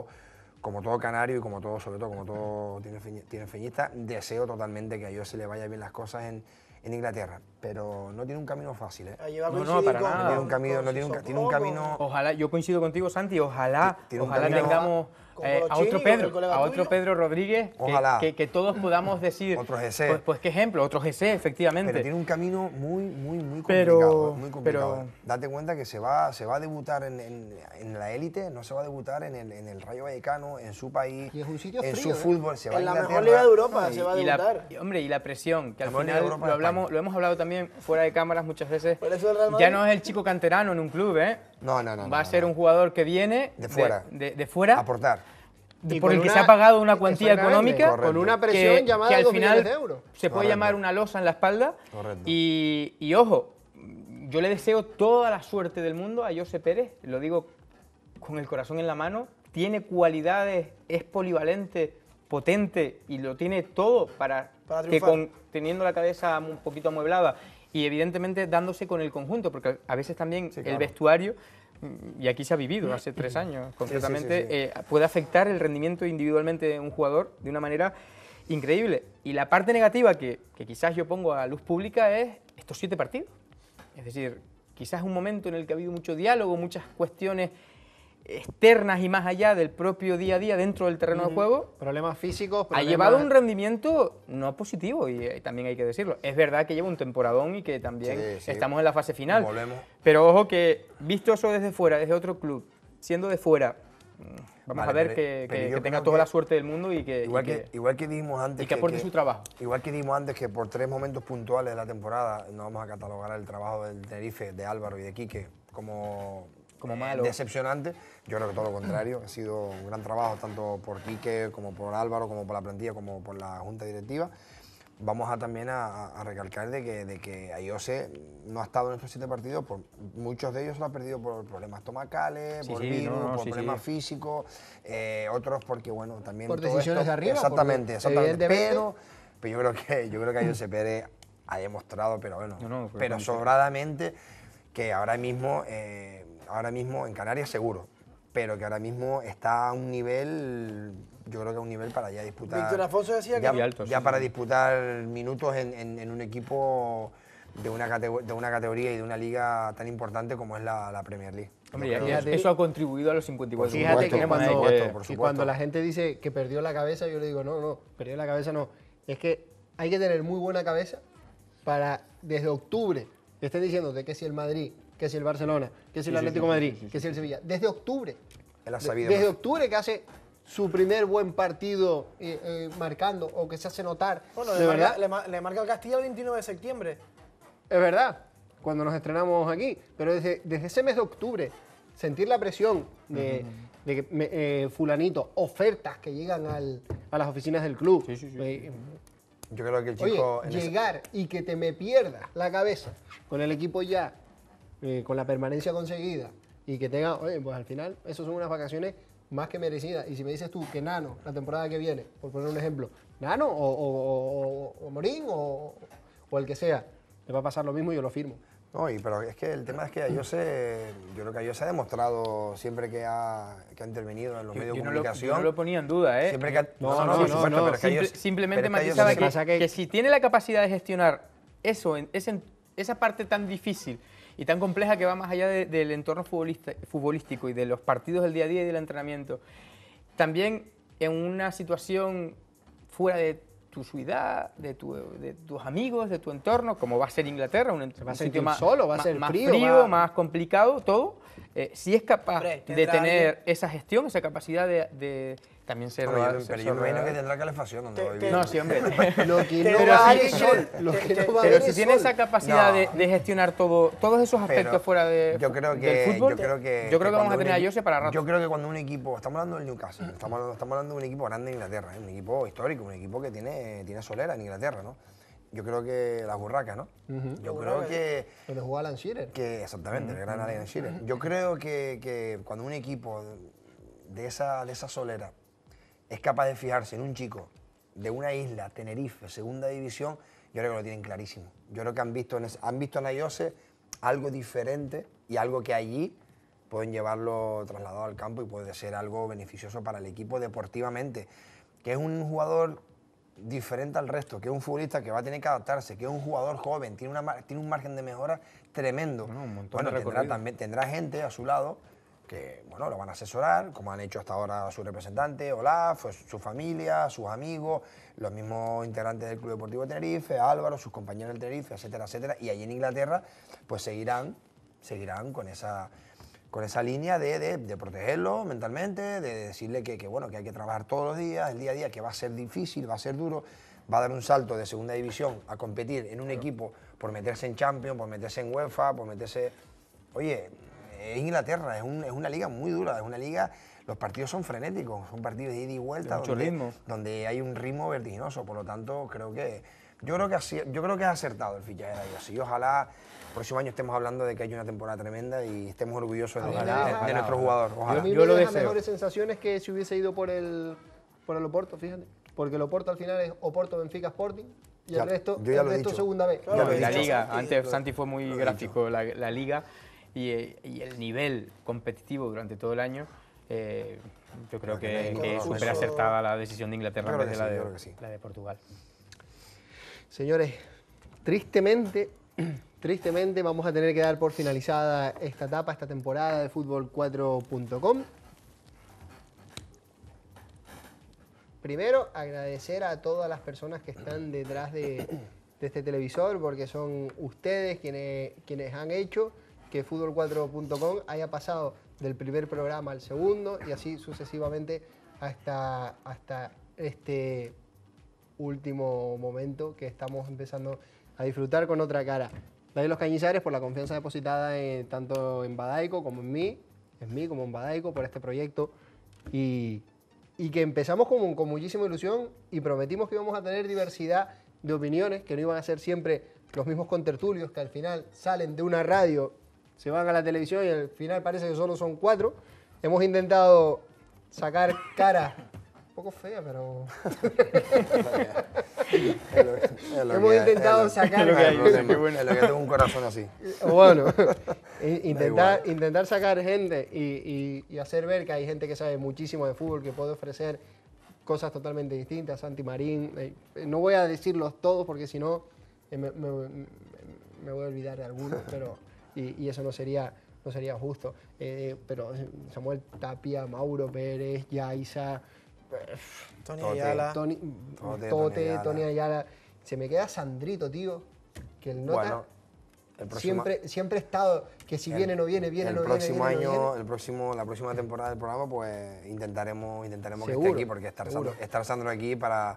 todo canario y sobre todo como todo tinerfeñista, deseo totalmente que a ellos se le vaya bien las cosas en Inglaterra, pero no tiene un camino fácil, ¿eh? Ahí va a No, no, coincidir para con- nada. No tiene un con camino, tiene un Sissoko, camino. Ojalá, yo coincido contigo, Santi, ojalá Tiene un ojalá camino- tengamos Con a Colochini, otro con Pedro, el colega a otro tuyo. Pedro Rodríguez, Ojalá. que todos podamos decir, Otro Jesse. pues qué ejemplo, otro Jesse, efectivamente. Pero tiene un camino muy Pero- complicado. Muy complicado. pero- Date cuenta que se va a debutar en la élite, no se va a debutar en el Rayo Vallecano, en su país, Y es un sitio en frío, su ¿eh? fútbol. Se va a En la Inglaterra. mejor liga de Europa y- se va a y debutar. hombre, y la presión, que al La mejor liga final de Europa lo, es España. lo hemos hablado también fuera de cámaras muchas veces. Por eso el Real Ya Madrid- no es el chico canterano en un club, ¿eh? No. Va a ser un jugador que viene De fuera. de fuera, Aportar. Y por con el que una- se ha pagado una cuantía exactamente, económica. con una que- presión llamada que al 2 final millones de euros. se puede Correcto. llamar una losa en la espalda. Correcto. Y ojo, yo le deseo toda la suerte del mundo a José Pérez, lo digo con el corazón en la mano, tiene cualidades, es polivalente, potente y lo tiene todo para Para que triunfar. teniendo la cabeza un poquito amueblada y evidentemente dándose con el conjunto, porque a veces también Sí, el claro. vestuario, y aquí se ha vivido hace 3 años concretamente, sí. puede afectar el rendimiento individualmente de un jugador de una manera increíble. Y la parte negativa que quizás yo pongo a luz pública es estos 7 partidos. Es decir, quizás un momento en el que ha habido mucho diálogo, muchas cuestiones externas y más allá del propio día a día dentro del terreno de juego, Problemas físicos, ha problemas- llevado un rendimiento no positivo y también hay que decirlo. Es verdad que lleva un temporadón y que también Sí, sí. estamos en la fase final. Volvemos. Pero ojo que, visto eso desde fuera, desde otro club, siendo de fuera, vamos Vale, a ver pero- que pero yo tenga creo toda que- la suerte del mundo y que, Igual que dijimos antes y que aporte su trabajo. Igual que dijimos antes que por 3 momentos puntuales de la temporada no vamos a catalogar el trabajo del Tenerife, de Álvaro y de Quique como malo. decepcionante. Yo creo que todo lo contrario, ha sido un gran trabajo tanto por Quique como por Álvaro, como por la plantilla, como por la junta directiva. vamos a también a recalcar de que Ayose no ha estado en estos 7 partidos, muchos de ellos lo ha perdido por problemas estomacales, por virus, por problemas físicos, otros porque, bueno, también por todo decisiones esto, de arriba. exactamente, Evidentemente, pero yo creo que Ayose Pérez ha demostrado, pero bueno, pero no, sobradamente, que ahora mismo en Canarias seguro, pero que ahora mismo está a un nivel, yo creo que a un nivel para ya disputar. Víctor Afonso decía que ya para disputar minutos en un equipo de una categoría y de una liga tan importante como es la Premier League. Hombre, eso ha contribuido a los 54 Fíjate que por supuesto. cuando la gente dice que perdió la cabeza, yo le digo, no, perdió la cabeza no. Es que hay que tener muy buena cabeza para, desde octubre, te estén diciendo de que si el Madrid, que si el Barcelona, que si el Atlético de Madrid, que si el Sevilla. Desde octubre. Él ha sabido desde octubre que hace su primer buen partido marcando o que se hace notar. Bueno, de verdad, le marca el Castilla el 29 de septiembre. es verdad, cuando nos estrenamos aquí. Pero desde ese mes de octubre, sentir la presión de que fulanito, ofertas que llegan a las oficinas del club. Yo creo que el chico... Oye, llegar y que te me pierdas la cabeza con el equipo ya, con la permanencia conseguida, y que tenga, oye, pues al final, eso son unas vacaciones más que merecidas. Y si me dices tú que Nano, la temporada que viene, por poner un ejemplo, Nano o Morín o el que sea, le va a pasar lo mismo y yo lo firmo. No, pero es que el tema es que Ayose, yo creo que Ayose ha demostrado siempre que ha intervenido en los medios de comunicación. Yo no lo ponía en duda, ¿eh? Siempre que simplemente matizaba que si tiene la capacidad de gestionar eso, esa parte tan difícil y tan compleja que va más allá del entorno futbolístico y de los partidos del día a día y del entrenamiento, también en una situación fuera de tu ciudad, de tus amigos, de tu entorno, como va a ser Inglaterra, un sitio más solo, va a ser más frío, más complicado, todo. Si es capaz de tener esa gestión, esa capacidad de también ser... Pero yo me imagino que tendrá calefacción donde va a vivir. No, sí, hombre. Pero si tiene esa capacidad de gestionar todos esos aspectos fuera del fútbol, yo creo que vamos a tener a Ayose para rato. Yo creo que cuando un equipo, estamos hablando del Newcastle, estamos hablando de un equipo grande en Inglaterra, un equipo histórico, un equipo que tiene solera en Inglaterra, ¿no? Yo creo que las burracas, ¿no? Yo creo que... Donde jugó Alan Shearer. Exactamente, el gran Alan Shearer. Yo creo que cuando un equipo de esa solera es capaz de fijarse en un chico de una isla, Tenerife, segunda división, yo creo que lo tienen clarísimo. Yo creo que han visto en Ayose algo diferente y algo que allí pueden llevarlo trasladado al campo y puede ser algo beneficioso para el equipo deportivamente. Que es un jugador diferente al resto, que es un futbolista que va a tener que adaptarse, que es un jugador joven, tiene un margen de mejora tremendo. Tendrá gente a su lado que, bueno, lo van a asesorar, como han hecho hasta ahora su representante, Olaf, su familia, sus amigos, los mismos integrantes del Club Deportivo de Tenerife, Álvaro, sus compañeros del Tenerife, etcétera, etcétera. Y allí en Inglaterra, pues seguirán con esa línea de protegerlo mentalmente, de decirle que hay que trabajar todos los días, el día a día, que va a ser difícil, va a ser duro, va a dar un salto de segunda división a competir en un equipo por meterse en Champions, por meterse en UEFA, por meterse... Oye, es Inglaterra, es una liga muy dura, es una liga... Los partidos son frenéticos, son partidos de ida y vuelta, donde hay un ritmo vertiginoso, por lo tanto, yo creo que es acertado el fichaje de Ayose. Y ojalá el próximo año estemos hablando de que hay una temporada tremenda y estemos orgullosos de nuestro jugador. Ojalá. Yo lo deseo. Mejores sensaciones que si hubiese ido por el Oporto, fíjate. Porque el Oporto al final es Oporto, Benfica, Sporting y el resto segunda vez. La liga, antes Santi fue muy gráfico, la liga y el nivel competitivo durante todo el año. Yo creo que es súper acertada la decisión de Inglaterra en vez de la de Portugal. Señores, tristemente vamos a tener que dar por finalizada esta etapa, esta temporada de Fútbol4.com. Primero, agradecer a todas las personas que están detrás de este televisor, porque son ustedes quienes han hecho que Fútbol4.com haya pasado del primer programa al segundo y así sucesivamente hasta este último momento que estamos empezando a disfrutar con otra cara. David Los Cañizares por la confianza depositada tanto en Badaico como en mí como en Badaico por este proyecto y que empezamos con muchísima ilusión y prometimos que íbamos a tener diversidad de opiniones, que no iban a ser siempre los mismos contertulios que al final salen de una radio, se van a la televisión y al final parece que solo son 4. Hemos intentado sacar cara un poco fea, pero... Hemos intentado sacar... Es lo que tengo un corazón así. Bueno, intentar sacar gente y hacer ver que hay gente que sabe muchísimo de fútbol, que puede ofrecer cosas totalmente distintas. Santi Marín, no voy a decirlos todos porque si no me voy a olvidar de algunos, pero y eso no sería justo. Pero Samuel Tapia, Mauro Pérez, Yaiza, Tony Ayala. Tony Ayala. Se me queda Sandrito, tío, que el nota... Bueno, siempre he estado, que si viene no viene, viene no viene. La próxima temporada del programa, pues intentaremos que esté aquí, porque estar Sandro aquí para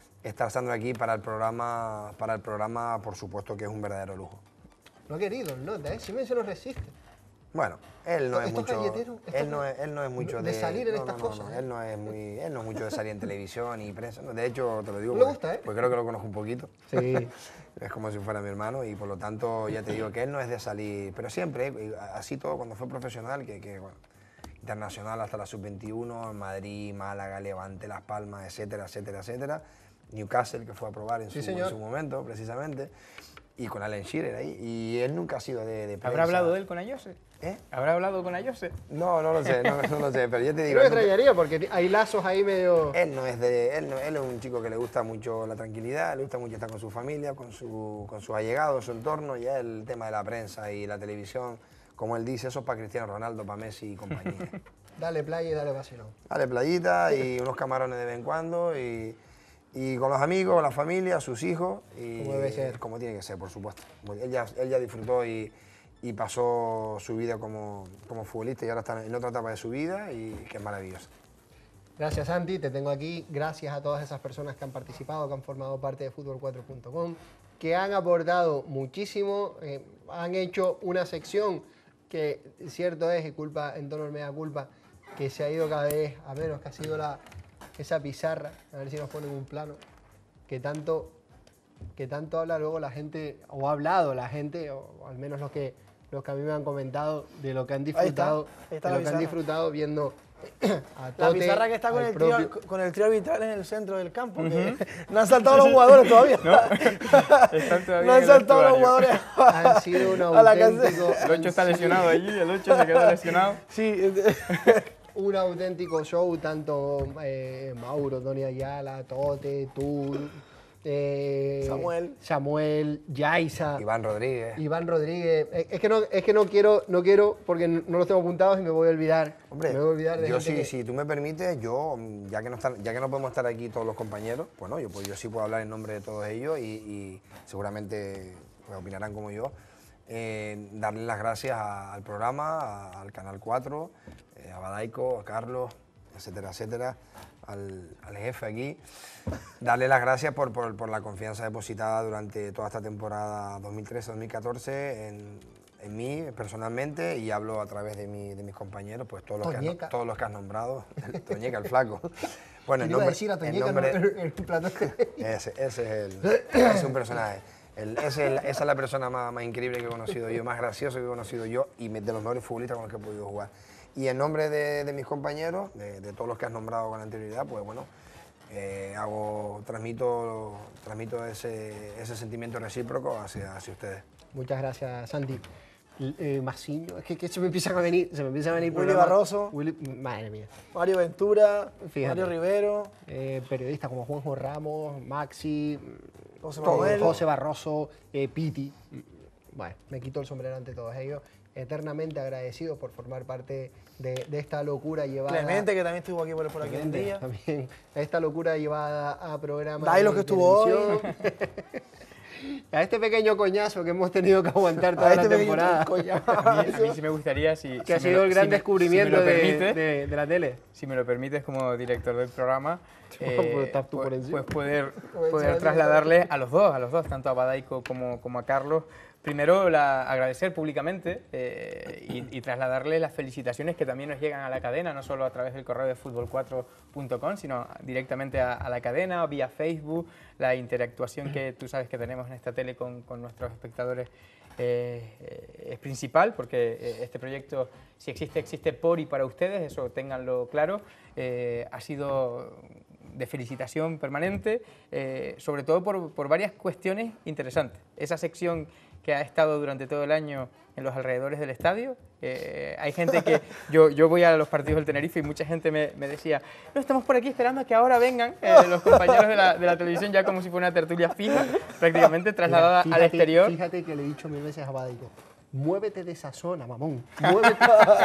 el programa, por supuesto que es un verdadero lujo. No ha querido el nota, siempre se lo resiste. Bueno, él no es mucho. Él no es mucho de salir en estas cosas. Él no es mucho de salir en televisión y prensa. De hecho, te lo digo, ¿Le gusta, porque creo que lo conozco un poquito. Sí. Es como si fuera mi hermano y por lo tanto ya te digo que él no es de salir, pero siempre, así todo cuando fue profesional, bueno, internacional hasta la sub-21, Madrid, Málaga, Levante, Las Palmas, etcétera, etcétera, etcétera. Newcastle, que fue a probar en su momento, precisamente. Y con Alan Shearer ahí, y él nunca ha sido de prensa. ¿Habrá hablado él con Ayose? ¿Habrá hablado con Ayose? No lo sé, pero yo te digo... No me extrañaría porque hay lazos ahí medio... Él es un chico que le gusta mucho la tranquilidad, le gusta mucho estar con su familia, con sus allegados, su entorno, y el tema de la prensa y la televisión, como él dice, eso es para Cristiano Ronaldo, para Messi y compañía. Dale playa y dale vacilón. Dale playita y unos camarones de vez en cuando, y con los amigos, la familia, sus hijos, y como debe ser. Como tiene que ser, por supuesto. Él ya disfrutó y pasó su vida como futbolista y ahora está en otra etapa de su vida y que es maravilloso. Gracias, Santi, te tengo aquí. Gracias a todas esas personas que han participado, que han formado parte de Fútbol4.com, que han aportado muchísimo, han hecho una sección que, cierto es, y culpa, en tono de mea culpa, que se ha ido cada vez a menos, que ha sido esa pizarra, a ver si nos ponen un plano, que tanto habla luego la gente, o ha hablado la gente, o al menos los que a mí me han comentado, de lo que han disfrutado, viendo a Tote, la pizarra que está con el trío arbitral en el centro del campo, que no han saltado los jugadores todavía. No han saltado los jugadores. Han sido un auténtico... El 8 está lesionado allí, el 8 se quedó lesionado. Sí. Un auténtico show, tanto Mauro, Tony Ayala, Tote, tú, Samuel, Yaiza, Iván Rodríguez. Es que no quiero porque no los tengo apuntados y me voy a olvidar. Hombre, me voy a olvidar de yo si tú me permites, ya que no podemos estar aquí todos los compañeros, bueno, yo sí puedo hablar en nombre de todos ellos y seguramente pues, opinarán como yo. Darle las gracias al programa, al Canal 4, a Badaico, a Carlos, etcétera, etcétera, al jefe aquí. Darle las gracias por la confianza depositada durante toda esta temporada 2013-2014 en mí personalmente, y hablo a través de mis compañeros, pues todos los que has nombrado. Toñeca, el flaco. Bueno, ese es un personaje. Esa es la persona más increíble que he conocido yo, más gracioso que he conocido yo y de los mejores futbolistas con los que he podido jugar. Y en nombre de mis compañeros, de todos los que has nombrado con anterioridad, pues bueno, transmito ese sentimiento recíproco hacia ustedes. Muchas gracias, Santi. Massiño, es que se me empiezan a venir Willy Barroso, madre mía. Mario Ventura, Fíjate. Mario Rivero, periodistas como Juanjo Ramos, Maxi, José Barroso, Piti. Bueno, me quito el sombrero ante todos ellos. Eternamente agradecidos por formar parte de esta locura llevada... Clemente, que también estuvo aquí por aquí un día. También, esta locura llevada a programas Dailos, que estuvo hoy. A este pequeño coñazo que hemos tenido que aguantar toda la temporada. A mí sí me gustaría... que ha sido el gran descubrimiento de la tele. Si me lo permites, como director del programa, pues poder Pues trasladarle a los dos, tanto a Badaico como a Carlos, primero agradecer públicamente y trasladarle las felicitaciones que también nos llegan a la cadena, no solo a través del correo de fútbol4.com, sino directamente a la cadena, vía Facebook, la interactuación que tú sabes que tenemos en esta tele con nuestros espectadores es principal, porque este proyecto, si existe, existe por y para ustedes, eso ténganlo claro. Ha sido de felicitación permanente, sobre todo por varias cuestiones interesantes. Esa sección que ha estado durante todo el año en los alrededores del estadio. Hay gente que... Yo voy a los partidos del Tenerife y mucha gente me decía, no, estamos por aquí esperando a que ahora vengan los compañeros de la televisión, ya como si fuera una tertulia fija, prácticamente trasladada al exterior. Fíjate que le he dicho 1000 veces a Badico, muévete de esa zona, mamón, muévete.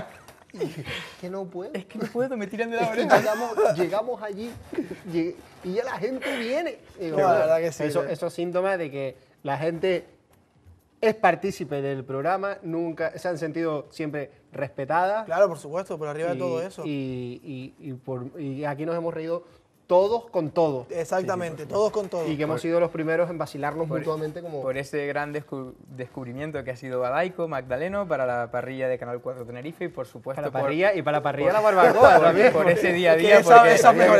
Que no puedo. Es que no puedo, me tiran de la oreja. Llegamos allí y ya la gente viene. No, la verdad que sí. Eso es síntoma de que la gente es partícipe del programa, nunca se han sentido siempre respetadas. Claro, por supuesto, por arriba de todo eso. Y aquí nos hemos reído todos con todos. Exactamente, todos con todos. Y que hemos sido los primeros en vacilarnos mutuamente como... Por ese gran descubrimiento que ha sido Badaico, Magdaleno, para la parrilla de Canal 4 Tenerife y por supuesto... Para la parrilla y para la parrilla la barbacoa también. Por ese día a día. Esa mejor.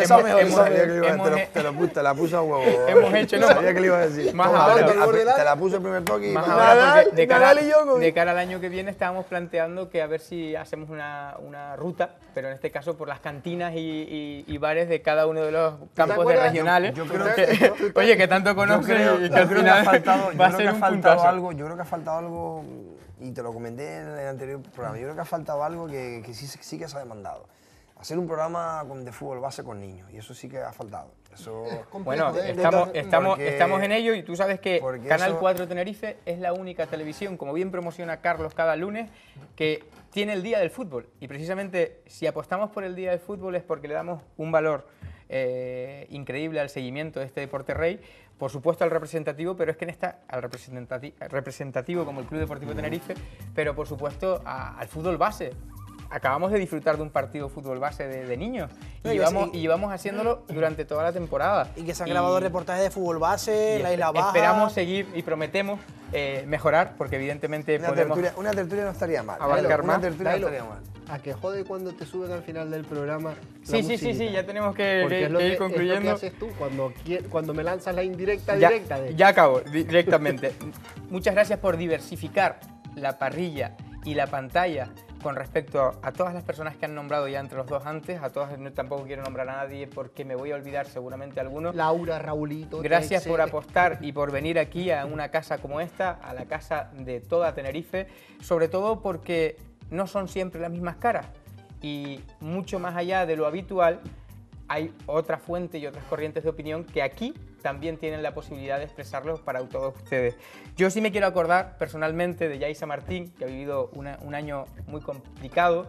Te la puse a huevo. Hemos hecho, ¿no? Sabía que le iba a decir. Más ahora. Te la puse el primer toque y... Más más ahora, porque de cara al año que viene estábamos planteando que a ver si hacemos una ruta, pero en este caso por las cantinas y bares de cada uno de los campos de regionales. Yo creo que... Oye, que tanto conoces y que al final va a ser un puntazo. Yo creo que ha faltado algo, y te lo comenté en el anterior programa, yo creo que ha faltado algo que sí que se ha demandado. Hacer un programa de fútbol base con niños, y eso sí que ha faltado. Eso... Bueno, estamos en ello y tú sabes que Canal 4 Tenerife es la única televisión, como bien promociona Carlos cada lunes, que tiene el Día del Fútbol. Y precisamente si apostamos por el Día del Fútbol es porque le damos un valor increíble al seguimiento de este deporte rey, por supuesto al representativo, pero es que al representativo como el Club Deportivo Tenerife, pero por supuesto al fútbol base. Acabamos de disfrutar de un partido de fútbol base de niños y llevamos haciéndolo durante toda la temporada. Y que se han grabado reportajes de fútbol base, la Isla Baja... Esperamos seguir y prometemos mejorar, porque evidentemente una tertulia no estaría mal. Abarcar más. Una tertulia no estaría mal. A que jode cuando te suben al final del programa. Sí, ya tenemos que ir concluyendo. Es lo que haces tú cuando me lanzas la indirecta directa. Ya acabo, directamente. Muchas gracias por diversificar la parrilla y la pantalla con respecto a todas las personas que han nombrado ya entre los dos antes. A todas tampoco quiero nombrar a nadie porque me voy a olvidar seguramente algunos. Laura, Raulito. Gracias por apostar y por venir aquí a una casa como esta, a la casa de toda Tenerife, sobre todo porque no son siempre las mismas caras y mucho más allá de lo habitual hay otra fuente y otras corrientes de opinión que aquí también tienen la posibilidad de expresarlos para todos ustedes. Yo sí me quiero acordar personalmente de Yaisa Martín, que ha vivido un año muy complicado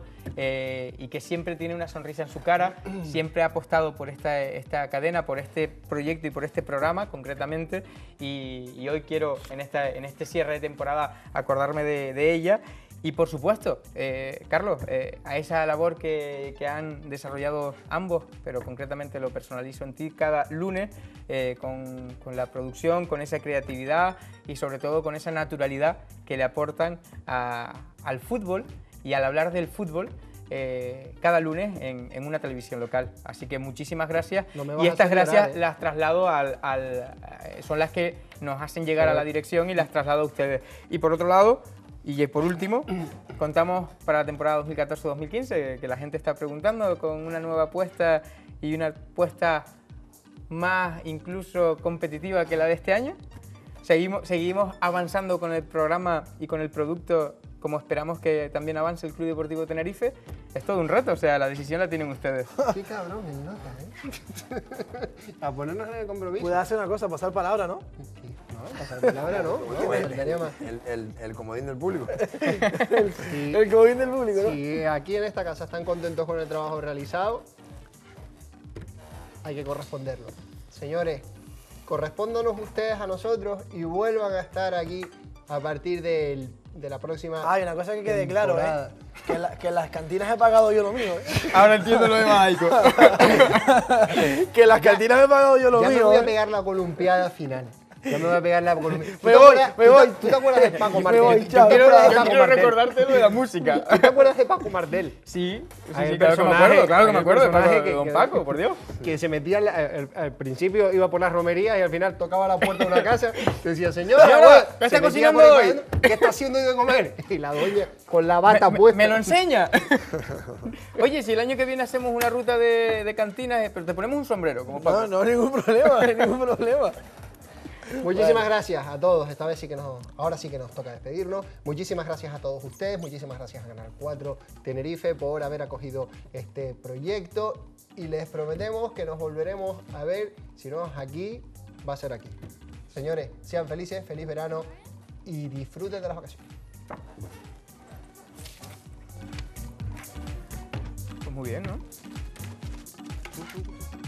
y que siempre tiene una sonrisa en su cara, siempre ha apostado por esta cadena, por este proyecto y por este programa concretamente, y hoy quiero en este cierre de temporada acordarme de ella. Y por supuesto, Carlos, a esa labor que han desarrollado ambos, pero concretamente lo personalizo en ti cada lunes, con la producción, con esa creatividad y sobre todo con esa naturalidad que le aportan al fútbol y al hablar del fútbol cada lunes en una televisión local. Así que muchísimas gracias. Y estas gracias las traslado son las que nos hacen llegar a la dirección y las traslado a ustedes. Y por otro lado, y por último, contamos para la temporada 2014-2015, que la gente está preguntando, con una nueva apuesta y una apuesta más incluso competitiva que la de este año. Seguimos avanzando con el programa y con el producto como esperamos que también avance el Club Deportivo Tenerife. Es todo un reto, o sea, la decisión la tienen ustedes. Qué cabrón, en nota, A ponernos en el compromiso. Puedes hacer una cosa, pasar palabra, ¿no? No, pasar palabra no. El comodín del público. Sí, El comodín del público, ¿no? Si aquí en esta casa están contentos con el trabajo realizado, hay que corresponderlo. Señores, correspóndanos ustedes a nosotros y vuelvan a estar aquí a partir de la próxima. Hay una cosa que quede claro, que en las cantinas he pagado yo lo mío. Ahora entiendo lo de Maico. Que en las cantinas he pagado yo lo mío. Ya me voy a pegar la columpiada final. Ya me voy a pegar la columna. Me voy. ¿Tú te acuerdas de Paco Me Martel? voy, chao. Yo Paco quiero Martel. recordarte lo de la música. ¿Tú te acuerdas de Paco Martel? Sí, Hay sí, el claro que me personaje- acuerdo, claro que hay me el acuerdo de personaje Paco, de Don Paco, por Dios. Que se metía al principio, iba por las romerías y al final tocaba la puerta de una casa, decía, señora, Señora, ¿qué se está metía cocinando por ahí hoy? cayendo, ¿qué está haciendo hoy de comer? Y la doña con la bata Me- puesta. me lo enseña. Oye, si el año que viene hacemos una ruta de cantinas, pero te ponemos un sombrero, como Paco. No, ningún problema, ningún problema. Muchísimas gracias a todos. Esta vez ahora sí que nos toca despedirnos. Muchísimas gracias a todos ustedes. Muchísimas gracias a Canal 4 Tenerife por haber acogido este proyecto. Y les prometemos que nos volveremos a ver. Si no es aquí, va a ser aquí. Señores, sean felices, feliz verano y disfruten de las vacaciones. Pues muy bien, ¿no?